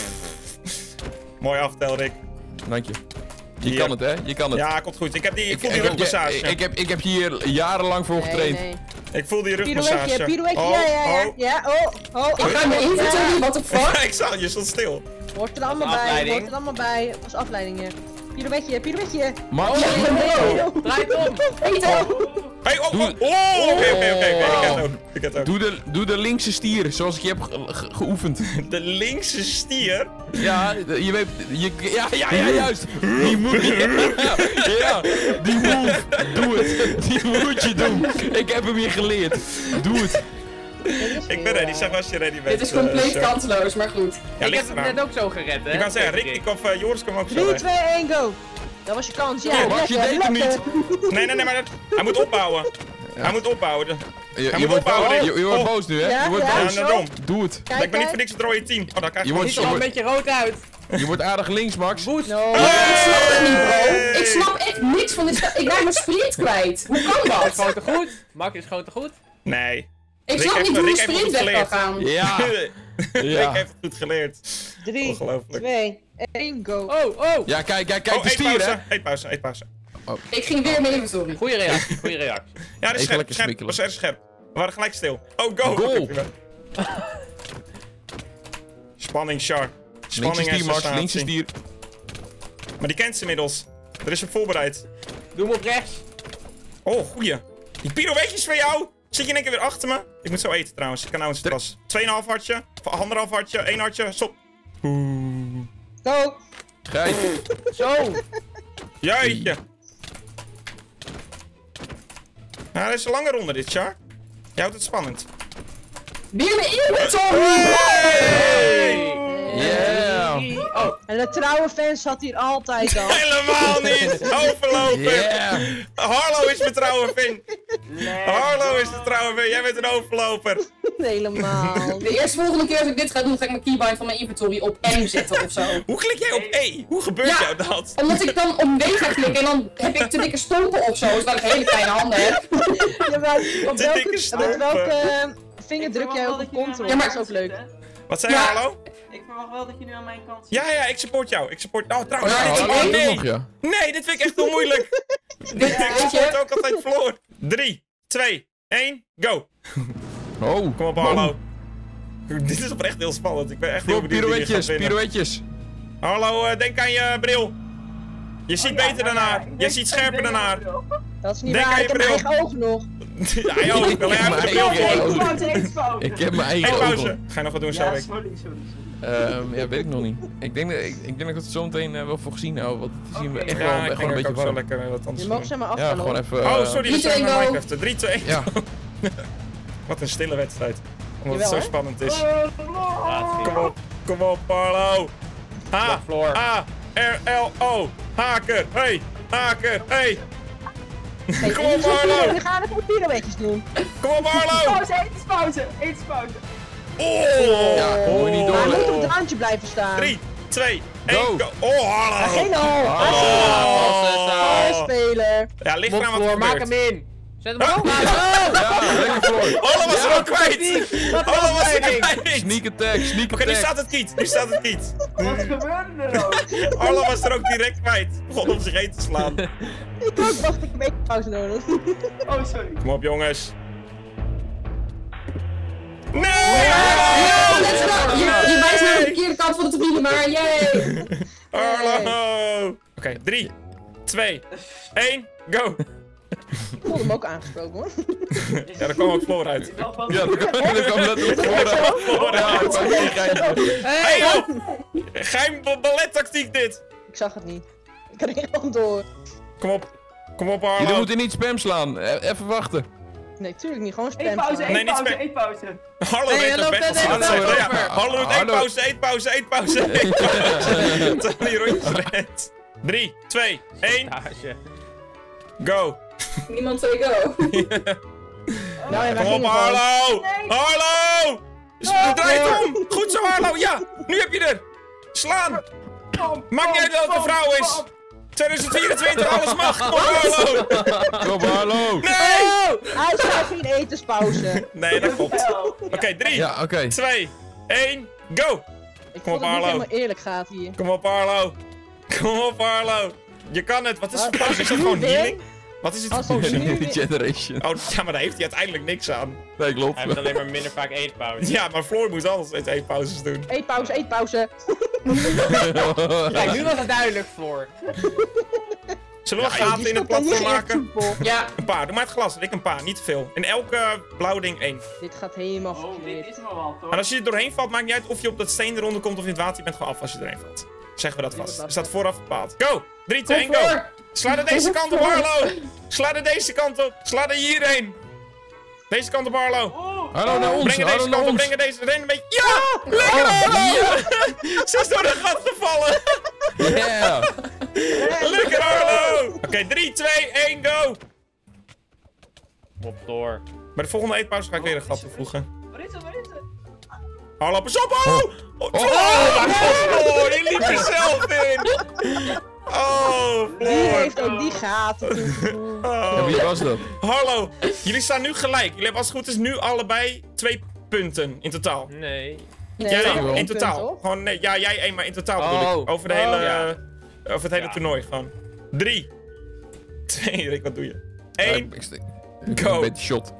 Mooi aftel, Rick. Dank je. Je Hier. kan het, hè? Je kan het. Ja, komt goed. Ik voel die rugmassage. Ik heb hier jarenlang voor getraind. Nee. Ik voel die rugmassage. Pirouetje, ja. Ik ga mijn inventory, what the fuck? Ik zag je stond stil. Hoort er allemaal Als bij, afleiding. hoort er allemaal bij. Als afleiding, ja. Pirouetje. Max, Draai het om. Peter! Hey, oké. Ik heb het ook. doe de linkse stier, zoals ik je heb geoefend. De linkse stier. Ja, je weet... Ja, juist. Die moet je... Ja, die move. Doe het. Die moet je doen. Ik heb hem hier geleerd. Doe het. Ik ben ready. Zeg als je ready bent. Dit is compleet Sir. kansloos, maar goed. Ja, Ik ligt heb het eraan. net ook zo gered, hè? Ik kan zeggen, Rick of Joris kwam ook zo 3, weg. 2, 1, go! Dat was je kans, ja. Max, je lekker, deed hem lekker. Nee, maar hij moet opbouwen. Hij moet opbouwen. Je moet wordt opbouwen. je wordt Oh. boos nu, hè? Ja, Je wordt ja. boos. Ja, daarom. Doe het. Kijk, Ik ben niet voor niks het rode team. Oh, daar krijg Je je wordt- Ziet er al een beetje rood uit. Je wordt aardig links, Max. Boost. No. Ik snap het niet, bro. Ik snap echt niks van dit spel. Ik raak mijn sprint kwijt. Hoe kan Is dat? gewoon te goed. Max is gewoon te goed. Nee. Ik Rick snap heeft- niet hoe mijn Rick heeft sprint het weg kan geleerd. gaan. Ja. Rick Ja. heeft het goed geleerd. 3, Ongelooflijk. 2, 1, go. Oh. Ja, kijk de Oh, stier, hè? eetpauze. Ik ging weer mijn inventory. Goeie reactie. Ja, dat is Even scherp. lekker smikkelen. Was erg scherp. We waren gelijk stil. Oh, go. Goal. Spanning, Char. Linkse Spanning en stier, Max. sensatie. Linkse stier. Maar die kent ze inmiddels. Er is hem voorbereid. Doe hem op rechts. Oh, goeie. Die pirouetjes van jou. Zit je in één keer weer achter me? Ik moet zo eten trouwens. Ik kan nou eens pas. 2,5 hartje. Of 1,5 hartje. 1 hartje. Stop. Go! Gijs. Zo. Jeetje. Nou, dat is een lange ronde dit, Char. Je houdt het spannend. Weer mijn inventory! Yeah. Oh. En de trouwe fans zat hier altijd al. Helemaal niet. Overlopen. Yeah. Harlow is mijn trouwe fan. Nee. Harlow is de trouwe fan. Jij bent een overloper. Helemaal. De eerstvolgende keer als ik dit ga doen, ga ik mijn keybind van mijn inventory op M zetten of zo. Hoe klik jij op E? Hoe gebeurt Ja. jou dat? Omdat ik dan op W ga klikken en dan heb ik te dikke stompen of zo, terwijl ik hele kleine handen heb. Ja, maar op Te dikke welke, stompen. met welke vinger druk jij op control? Ja, maar- Dat is ook leuk. Wat zei je, Ja. Harlow? Ik verwacht wel dat jullie aan mijn kant zitten. Ja, ik support jou. Oh, trouwens. Ja, dit is- Harlow doet nee. nog, ja. Nee, dit vind ik echt heel moeilijk. Ik support ook altijd Floor. 3, 2, 1, go. Oh. Kom op, Harlow. Dit is oprecht heel spannend. Ik ben echt heel Floor, benieuwd wie hier gaat pirouetjes, winnen. pirouetjes. Harlow, denk aan je bril. Je ziet beter dan haar. Je ziet scherper dan haar. Dat is niet Denk waar, aan ik je heb mijn bril. eigen ogen nog. Ja, joh. Wil jij heb even de mijn bril eigen voor? ogen. Ik heb mijn Hey, eigen pauze. ogen. Ga je nog wat doen, zo Ja, ik? sorry. Ja, weet ik nog niet. Ik denk dat ik het zo meteen wel voor gezien hou, want dan zien we echt Ja, wel, ik echt denk wel een dat ik beetje ook wel zo. lekker wat Je anders mag doen. ze maar Ja, afgaan gewoon hoor. even... Oh, sorry, we 3, zijn 2, naar go. Minecraft. 3, 2, 1. Ja, Wat een stille wedstrijd. Omdat het Jawel, zo hè? spannend is. Ja, Kom op, Harlow. H, Floor. A, R, L, O. Haker, hey. Haker, hey. Hey, Kom op, jullie Harlow. We gaan even pirouetjes doen. Kom op, Harlow. Etenspauze. Oh. ja, moet je niet Maar hij moet op door. het randje blijven staan. 3, 2, 1, Go. go. Oh, Harlow. Geen hal. Oh. Speler. Ja, ligt Mop eraan wat Floor, er maak gebeurt. hem in. Zet hem op. Ja, lekker Floor. Harlow was er ook kwijt. Harlow was er kwijt. Sneak attack, sneak Oké, nu attack. staat het kiet. Nu staat het kiet. Wat gebeurde er ook? Harlow was er ook direct kwijt. Begon om zich heen te slaan. Ik ook wacht, ik heb een beetje pauze nodig. Oh, sorry. Kom op, jongens. Nee! Ja, let's go! Je wijst naar de verkeerde kant van de tribune, maar yay! Harlow! Oké, 3, 2, 1, go! Ik voelde hem ook aangesproken hoor. Ja, daar kwam ook Floor uit. Wel van- Ja, dat kwam letterlijk voor. Ja, dat was geen geintje. Hey, joh! Geheim ballettactiek dit! Ik zag het niet. Ik kreeg gewoon door. Kom op, Jullie Harlow. moeten niet spam slaan. Even wachten. Nee, tuurlijk niet. Gewoon spam. Eetpauze, slaan. Nee, niet eetpauze, spam. eetpauze. Harlow Hey, heeft hij het loopt weg. net Harlow even heeft over. Harlow doet Harlow. eetpauze. Terwijl hij rondjes rent. 3, 2, 1, Stage. go! Niemand say go. Nou, en waar Kom op, ging het dan? Harlow! Nee. Harlow! Draai het om! Goed zo, Harlow! Ja! Nu heb je er! Slaan! Maakt niet uit welke vrouw is! 2024, alles mag! Kom op, Harlow! Kom, hallo. Nee! Hij staat geen etenspauze. Nee, dat klopt. Oké, 3, Ja, oké. 2, 1, go! Ik Kom op, vond dat het niet Arlo. helemaal eerlijk gaat hier. Kom op, Arlo. Kom op, Arlo. Je kan het. Wat is het? Is dat gewoon healing? Wat is het Als voor we potion? nu- Regeneration. Oh, ja, maar daar heeft hij uiteindelijk niks aan. Nee, klopt. Hij heeft alleen maar minder vaak eetpauze. Ja, maar Floor moet altijd steeds eetpauzes doen. Eetpauze, eetpauze. Kijk, nu was het duidelijk, Floor. Zullen we Die gaten in het stopt dan platform niet echt maken? soepel. Ja, Een paar. Doe maar het glas. Ik een paar. Niet te veel. In elke blauw ding 1. Dit gaat helemaal Oh, dit verkeerd. is maar wat hoor. En als je er doorheen valt, maakt niet uit of je op dat steen eronder komt of in het water. Je bent gewoon af als je erheen valt. Zeggen we dat vast. Er staat vooraf bepaald. Go! 3, 2, 1, go! voor. Sla er deze kant op, Arlo! Sla er deze kant op! Sla er hierheen! Deze kant op, Arlo! Oh, Hallo naar ons, Breng er hallo deze naar kant op, ons. breng er deze. Ren een beetje. Ja! Lekker, Arlo! Ze is door de gat gevallen! Yeah. Lekker, Arlo! Oké, 3, 2, 1, go! Op Floor. Bij de volgende eetpauze ga ik weer een gat toevoegen. waar is het, waar is het? Arlo, pas op! Oh, mijn god, Floor! Je liep er zelf in! Oh, Die Floor! heeft ook die gaten toegevoegd. Ja, wie was dat? Hallo, jullie staan nu gelijk. Jullie hebben als het goed is nu allebei 2 punten in totaal. Nee. Nee, Jij wel. in totaal. Punt, toch? Gewoon, nee, ja, jij 1, maar in totaal bedoel Oh. ik. Over, de Oh, hele, ja. over het hele Ja. toernooi gewoon. 3, 2, Rick, wat doe je? 1, Ik go. een beetje shot.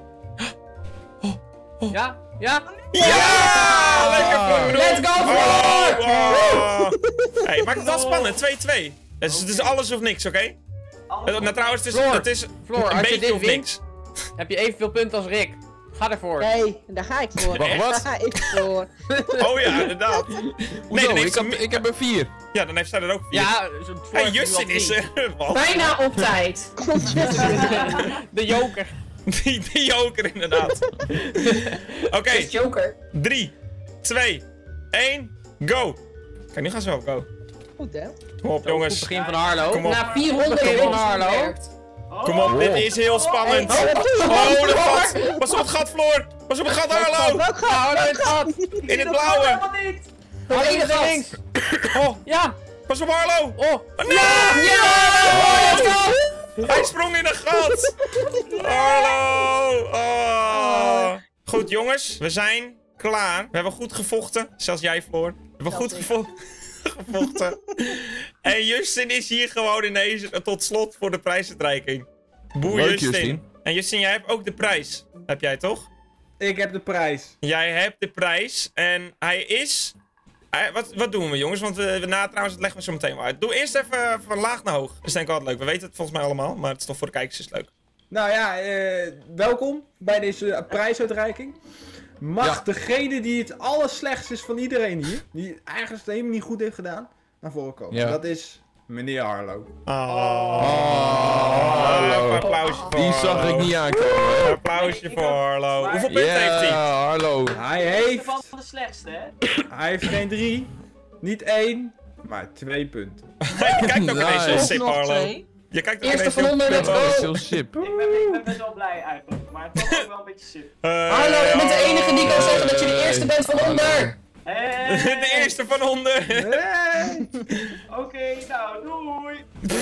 Ja? Ja? ja! Lekker Floor! Let's go, Floor! Oh. Hey, maak het wel spannend. 2-2. Het is alles of niks, oké? Nou, trouwens, Floor, het is Floor, een als je beetje dit of wint- niks. Heb je evenveel punten als Rick? Ga ervoor. Nee, daar ga ik voor. Wacht, wat? Daar ga ik voor. Oh ja, inderdaad. Hoezo? dan heeft Ik heb er 4. Ja, dan heeft zij er ook 4. Ja, Floor Hey, heeft nu Justin al is 10. wat? bijna op tijd. Komt Justin. De joker. Die joker inderdaad. Oké, Is Joker. 3, 2, 1, go! Kijk, nu gaan ze wel go. Goed, hè? Kom op, Goed jongens. begin van Harlo. Kom op. Na 400 Kom op, wins Harlo. gewerkt. Kom op, dit is heel spannend. Oh, dat gat! Pas op het gat, Floor! Pas op het gat, Harlo! Welk gat? Harlo in het gat. In het blauwe! Helemaal niet! Harlo ene naar gat. links. Oh, Ja. pas op, Harlo! Oh. Oh, nee! Let's go! Hij sprong in een gat! Harlo! Oh. Goed, jongens, we zijn klaar. We hebben goed gevochten. Zelfs jij, Floor. We hebben goed gevochten. En Justin is hier gewoon ineens tot slot voor de prijsuitreiking. Boer Leuk, Justin. Justin. En Justin, jij hebt ook de prijs. Heb jij toch? Ik heb de prijs. Jij hebt de prijs en hij is... Wat doen we, jongens? Want trouwens, dat leggen we zo meteen wel uit. Doe eerst even van laag naar hoog. Dat is denk ik altijd leuk. We weten het volgens mij allemaal, maar het is toch voor de kijkers is leuk. Nou ja, welkom bij deze prijsuitreiking. Mag Ja. degene die het allerslechtst is van iedereen hier, die het eigenlijk helemaal niet goed heeft gedaan, naar voren komen. Ja. Dat is meneer Harlo. Een applausje voor Die zag ik niet aankomen. Een applausje voor Harlo. Maar- Hoeveel punten heeft hij? Ja, Harlo. Hij Een heeft, van de slechtste, hè? hij heeft geen 3, niet 1, maar 2 punten. Je kijkt ook ineens zo Nice. sip, Nog Harlo. 2. Je kijkt ook Eerste ineens van zo- 100, let's Dat is go! heel sip. Ik ben best wel blij eigenlijk, maar toch ook wel een beetje sip. Hallo, je bent de enige die kan zeggen dat je de eerste bent van onder. Hey. De eerste van 100. Hey. Oké, nou, doei!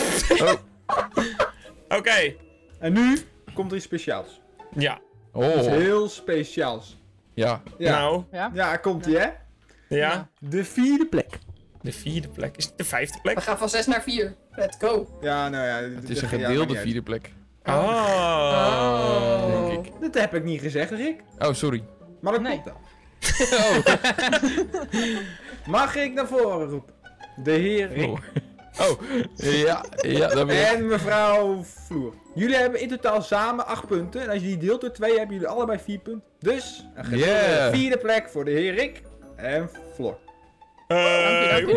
Oké. En nu komt er iets speciaals. Ja. Iets Oh, heel speciaals. ja. Ja, Nou. ja komt ie hè? Ja. De 4e plek. De 4e plek. Is het de 5e We plek? gaan van 6 naar 4. Let's go. Ja, nou ja. Het is een gedeelde 4e plek. Oh. Denk ik. Dat heb ik niet gezegd, Rick. Oh, sorry. Maar dat Nee. klopt wel. Oh. Mag ik naar voren roepen? De heer Rick. Oh. Oh. Ja, dat ben ik. En mevrouw Vloer. Jullie hebben in totaal samen 8 punten. En als je die deelt door 2, hebben jullie allebei 4 punten. Dus een gedeelde Yeah. 4e plek voor de heer Rick en Floor. Dank je.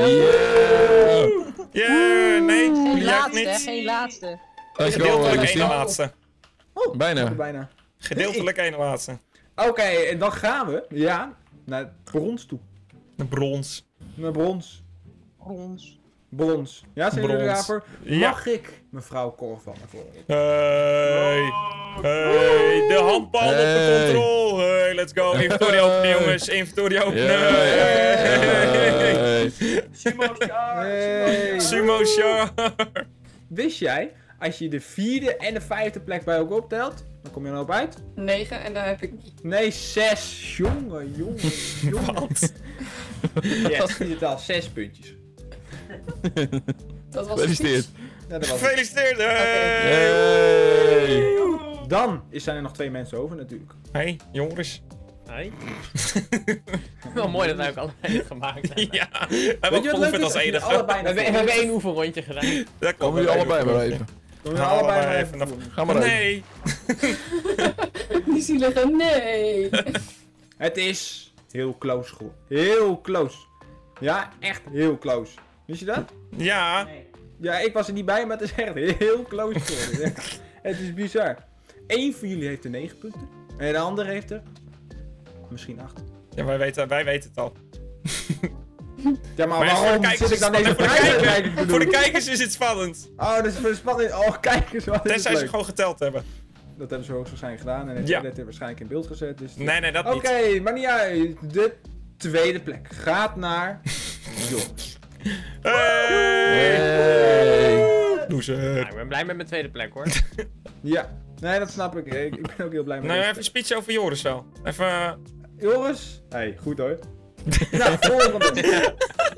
Yeah, nee. Geen juicht laatste, hè? niet. Geen laatste. Let's go, Gedeeltelijk ene Justin. laatste. Bijna. Bijna. Gedeeltelijk ene laatste. Oké, en dan gaan we, ja, naar brons toe. De brons. Naar brons. Brons. Brons. Ja, zijn jullie Brons. daarvoor? Ja. Mag ik mevrouw Korvan naar voren roepen? Hey. Hey. De handbal op de Hey. controle. Hey, let's go. Inventory openen, jongens. Inventory openen. Hey. Sumo Shark! Hey. Sumo Shark. Wist jij, als je de 4e en de 5e plek bij elkaar optelt, dan kom je dan op uit? 9 en daar heb ik... Nee, 6. Jongen. Wat? Dat is in totaal 6 puntjes. Dat was Gefeliciteerd. Ja, dat was het. Gefeliciteerd! Hey. Dan zijn er nog 2 mensen over natuurlijk. Hey, jongens. Nee. Wel mooi dat wij ook allebei dit gemaakt hebben. Ja, we hebben ook leuk geoefend is? als Dat jullie enige. allebei We hebben 1 oefenrondje gedaan. Dat Komen jullie allebei maar even. Kom je allebei maar even even. Ga maar even. Nee. Die zielige, nee. Het is heel close geworden. Heel close. Ja, echt heel close. Wist je dat? Ja. Nee. Ja, ik was er niet bij, maar het is echt heel close geworden. Ja. Het is bizar. Eén van jullie heeft er 9 punten. En de andere heeft er... misschien 8. Ja, wij weten het al. Ja, maar Maar voor de waarom kijkers zit ik dan is- deze voor de prijs te kijkers- kijken te Voor de doen? kijkers is het spannend. Oh, dat is voor de spanning. Oh, kijk eens wat is het Tenzij ze leuk. gewoon geteld hebben. Dat hebben ze hoogstwaarschijnlijk gedaan. En het Ja. heeft waarschijnlijk in beeld gezet. Dus Nee, dat Oké, niet. maar niet uit. De tweede plek gaat naar... Joris. Hey. Loser. Nou, ik ben blij met mijn tweede plek hoor. Ja, nee, dat snap ik. Ik ben ook heel blij met Nou, deze even een speech over Joris wel. Even... Joris? Hey, goed hoor. Nou, volgende.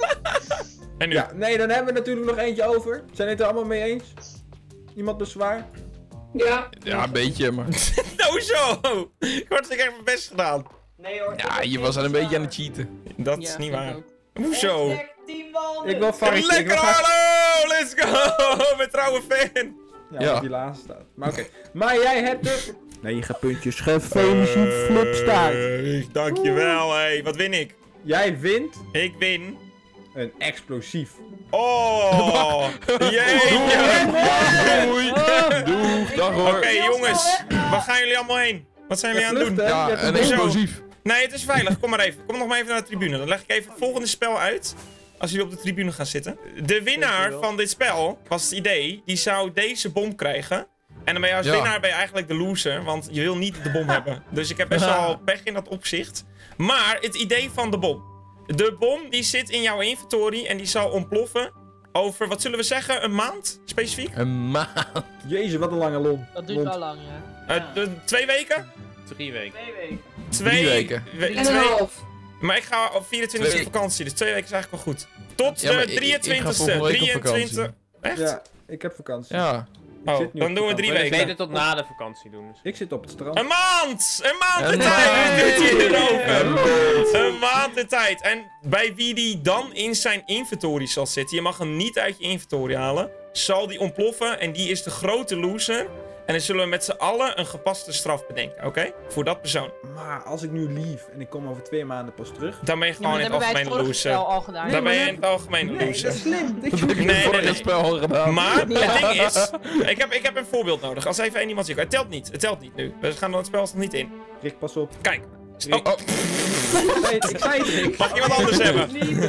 En nu? Ja, nee, dan hebben we natuurlijk nog eentje over. Zijn het er allemaal mee eens? Iemand bezwaar? Ja. Ja, een beetje, maar... Nou zo! Ik word echt mijn best gedaan. Nee hoor. Ja, je was al een beetje aan het cheaten. Dat is niet waar. Hoezo? Team Walden. Ik wil foutje. Lekker hallo! Let's go! Mijn trouwe fan! Ja, Ja. want die laatste staat. Maar oké. Maar jij hebt er... 9 puntjes. Gefeliciteerd, Flipstaart. Dankjewel, hé. Wat win ik? Jij wint Ik win... een explosief. Oh! Jeetje! Doei! Doeg, dag hoor. Oké, jongens. Waar gaan jullie allemaal heen? Wat zijn jullie aan het doen? Vluchten, Ja, je hebt een een explosief. Nee, het is veilig. Kom maar even. Kom nog maar even naar de tribune. Dan leg ik even het volgende spel uit. Als jullie op de tribune gaan zitten. De winnaar van dit spel, was het idee, die zou deze bom krijgen. En dan ben je als Ja. winnaar ben je eigenlijk de loser, want je wil niet de bom hebben. Dus ik heb best wel pech in dat opzicht. Maar het idee van de bom. De bom die zit in jouw inventory en die zal ontploffen over, wat zullen we zeggen, een maand specifiek? Een maand. Jezus, wat een lange lont. Dat duurt wel lang, ja. 2 weken? 3 weken. 2 weken. 2 weken. En een half. Maar ik ga op 24 2 op vakantie, dus 2 weken is eigenlijk wel goed. Tot Ja, maar de ik ga 23e. volgende week op 23. Echt? Ja, ik heb vakantie. Ja. Ik Oh, zit nu dan op doen we vakantie. 3 We weken. beter tot na de vakantie doen. Dus. Ik zit op het strand. Een maand! Een maand de Een tijd! maand! Wat doet hij hierover? Een maand! Een maand de tijd. En bij wie die dan in zijn inventory zal zitten, je mag hem niet uit je inventory halen, zal die ontploffen en die is de grote loser. En dan zullen we met z'n allen een gepaste straf bedenken, oké? Voor dat persoon. Maar als ik nu lief en ik kom over 2 maanden pas terug. Dan ben je Ja, maar gewoon in dat het hebben wij het algemene vorige spel loser. al gedaan. Dan ben je in het algemene Nee, loser. dat is slim. Dat heb ik in Nee, het vorige nee. spel al gedaan. Maar het Ja. ding is, ik heb een voorbeeld nodig. Als even één iemand zegt, het telt niet. Het telt niet nu. We gaan dan het spel nog niet in. Rick, pas op. Kijk. Oh, Oh, Ik zei het, Rick. mag iemand anders hebben?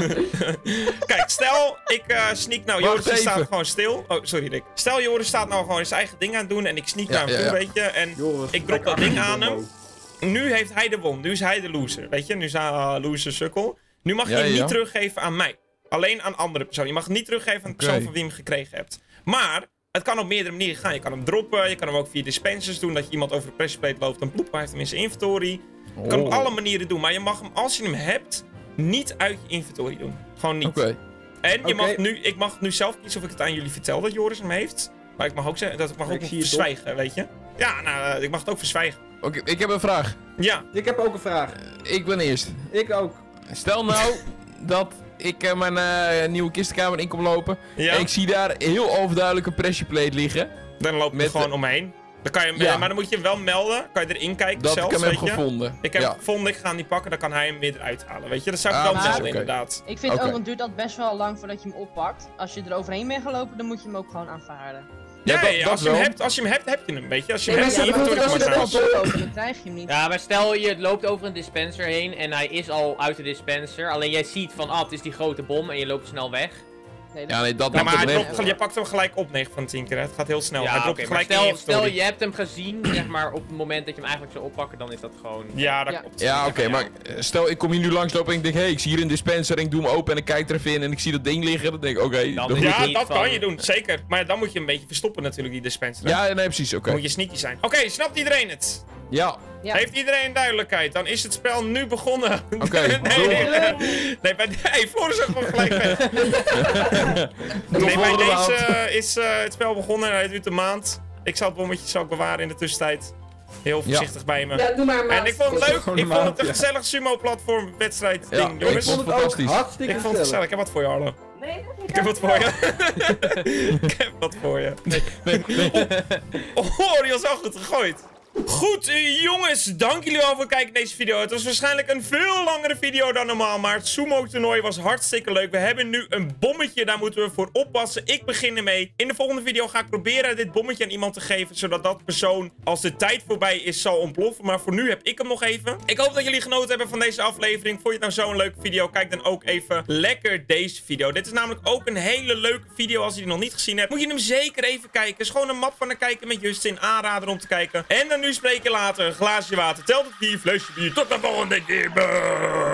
Kijk, stel ik sneak nou. Wacht Joris die staat even. gewoon stil. Oh, sorry Rick. Stel Joris staat nou gewoon zijn eigen ding aan het doen en ik sneak Ja, naar hem ja, toe, ja. weet je. En Joris, ik drop kijk dat ding achter aan die hem. bombo. Nu heeft hij de won. Nu is hij de loser, weet je. Nu is hij loser sukkel. Nu mag je Ja, hem ja. niet teruggeven aan mij. Alleen aan andere personen. Je mag het niet teruggeven aan de persoon Oké. van wie je hem gekregen hebt. Maar het kan op meerdere manieren gaan. Je kan hem droppen. Je kan hem ook via dispensers doen. Dat je iemand over de pressplate loopt en ploep, hij heeft hem in zijn inventory. Je kan op alle manieren doen. Maar je mag hem, als je hem hebt, niet uit je inventory doen. Gewoon niet. Oké. En je Oké. mag nu, ik mag nu zelf kiezen of ik het aan jullie vertel dat Joris hem heeft. Maar ik mag ook zeggen dat ik mag Ik ook zie het verzwijgen, weet je. Ja, nou, ik mag het ook verzwijgen. Oké, ik heb een vraag. Ja. Ik heb ook een vraag. Ik ben eerst. Ik ook. Stel nou dat ik mijn nieuwe kistenkamer in kom lopen. Ja. En ik zie daar heel overduidelijk een pressure plate liggen. Dan loop je Met er gewoon de- omheen. Dan kan je hem, Ja. maar dan moet je hem wel melden. Kan je erin kijken Dat zelfs, ik hem weet heb je. gevonden. Ik heb Ja. hem gevonden, ik ga hem niet pakken, dan kan hij hem weer eruit halen, weet je. Dat zou ik Ah, wel dat is melden, oké. inderdaad. Ik vind Oké. ook, want het duurt dat best wel lang voordat je hem oppakt. Als je er overheen bent gelopen, dan moet je hem ook gewoon aanvaarden. Ja, dat- ja, dat als je hem wel. hebt, heb je hem, weet je. Als je Nee, hem maar hebt, ja, zie je maar hem goed, als je terug, er maar al doorloopt, dan krijg je hem niet. Ja, maar stel je loopt over een dispenser heen en hij is al uit de dispenser. Alleen jij ziet van, het is die grote bom en je loopt snel weg. Nee, Ja, nee, dat Ja, maar nee. je pakt hem gelijk op 9 van 10 keer. Hè. Het gaat heel snel. Hij Ja, dropt oké, maar gelijk in je stel inventory. je hebt hem gezien, zeg maar, op het moment dat je hem eigenlijk zou oppakken, dan is dat gewoon... Ja, dat Ja. klopt. Ja, oké, maar stel ik kom hier nu langslopen en ik denk, hé, ik zie hier een dispenser en ik doe hem open en ik kijk er even in en ik zie dat ding liggen. Dan denk ik, oké. Dan dan is moet- Ja, niet dat van- kan je doen, zeker. Maar dan moet je een beetje verstoppen natuurlijk, die dispenser. Ja, nee, precies, oké. Dan moet je sneaky zijn. Oké, snapt iedereen het? Ja, Ja. Heeft iedereen duidelijkheid? Dan is het spel nu begonnen. Oké, nee, hey, Floris is ook gewoon gelijk weg. Nee, bij volgende deze maand. is het spel begonnen en hij duurt een maand. Ik zal het bommetje bewaren in de tussentijd. Heel voorzichtig bij me. Ja, doe maar, maat. En ik vond het leuk. Gewoon Ik een vond het maand, een ja. gezellig sumo-platform wedstrijd Ja, ding, ik jongens. vond Ik vond het ook fantastisch. hartstikke Ik vond het gezellig. Ik heb wat voor je, Arlo. Nee, Ik heb wat voor je. Ik heb wat voor je. Oh, die was wel goed gegooid. Goed, jongens, dank jullie wel voor het kijken naar deze video. Het was waarschijnlijk een veel langere video dan normaal, maar het sumo-toernooi was hartstikke leuk. We hebben nu een bommetje, daar moeten we voor oppassen. Ik begin ermee. In de volgende video ga ik proberen dit bommetje aan iemand te geven, zodat dat persoon, als de tijd voorbij is, zal ontploffen. Maar voor nu heb ik hem nog even. Ik hoop dat jullie genoten hebben van deze aflevering. Vond je het nou zo'n leuke video? Kijk dan ook even lekker deze video. Dit is namelijk ook een hele leuke video. Als je die nog niet gezien hebt, moet je hem zeker even kijken. Het is gewoon een map van een kijken met Justin. Aanrader om te kijken. En dan nu spreken later. Een glaasje water. Telt het 4, flesje bier. Tot de volgende keer. Bye.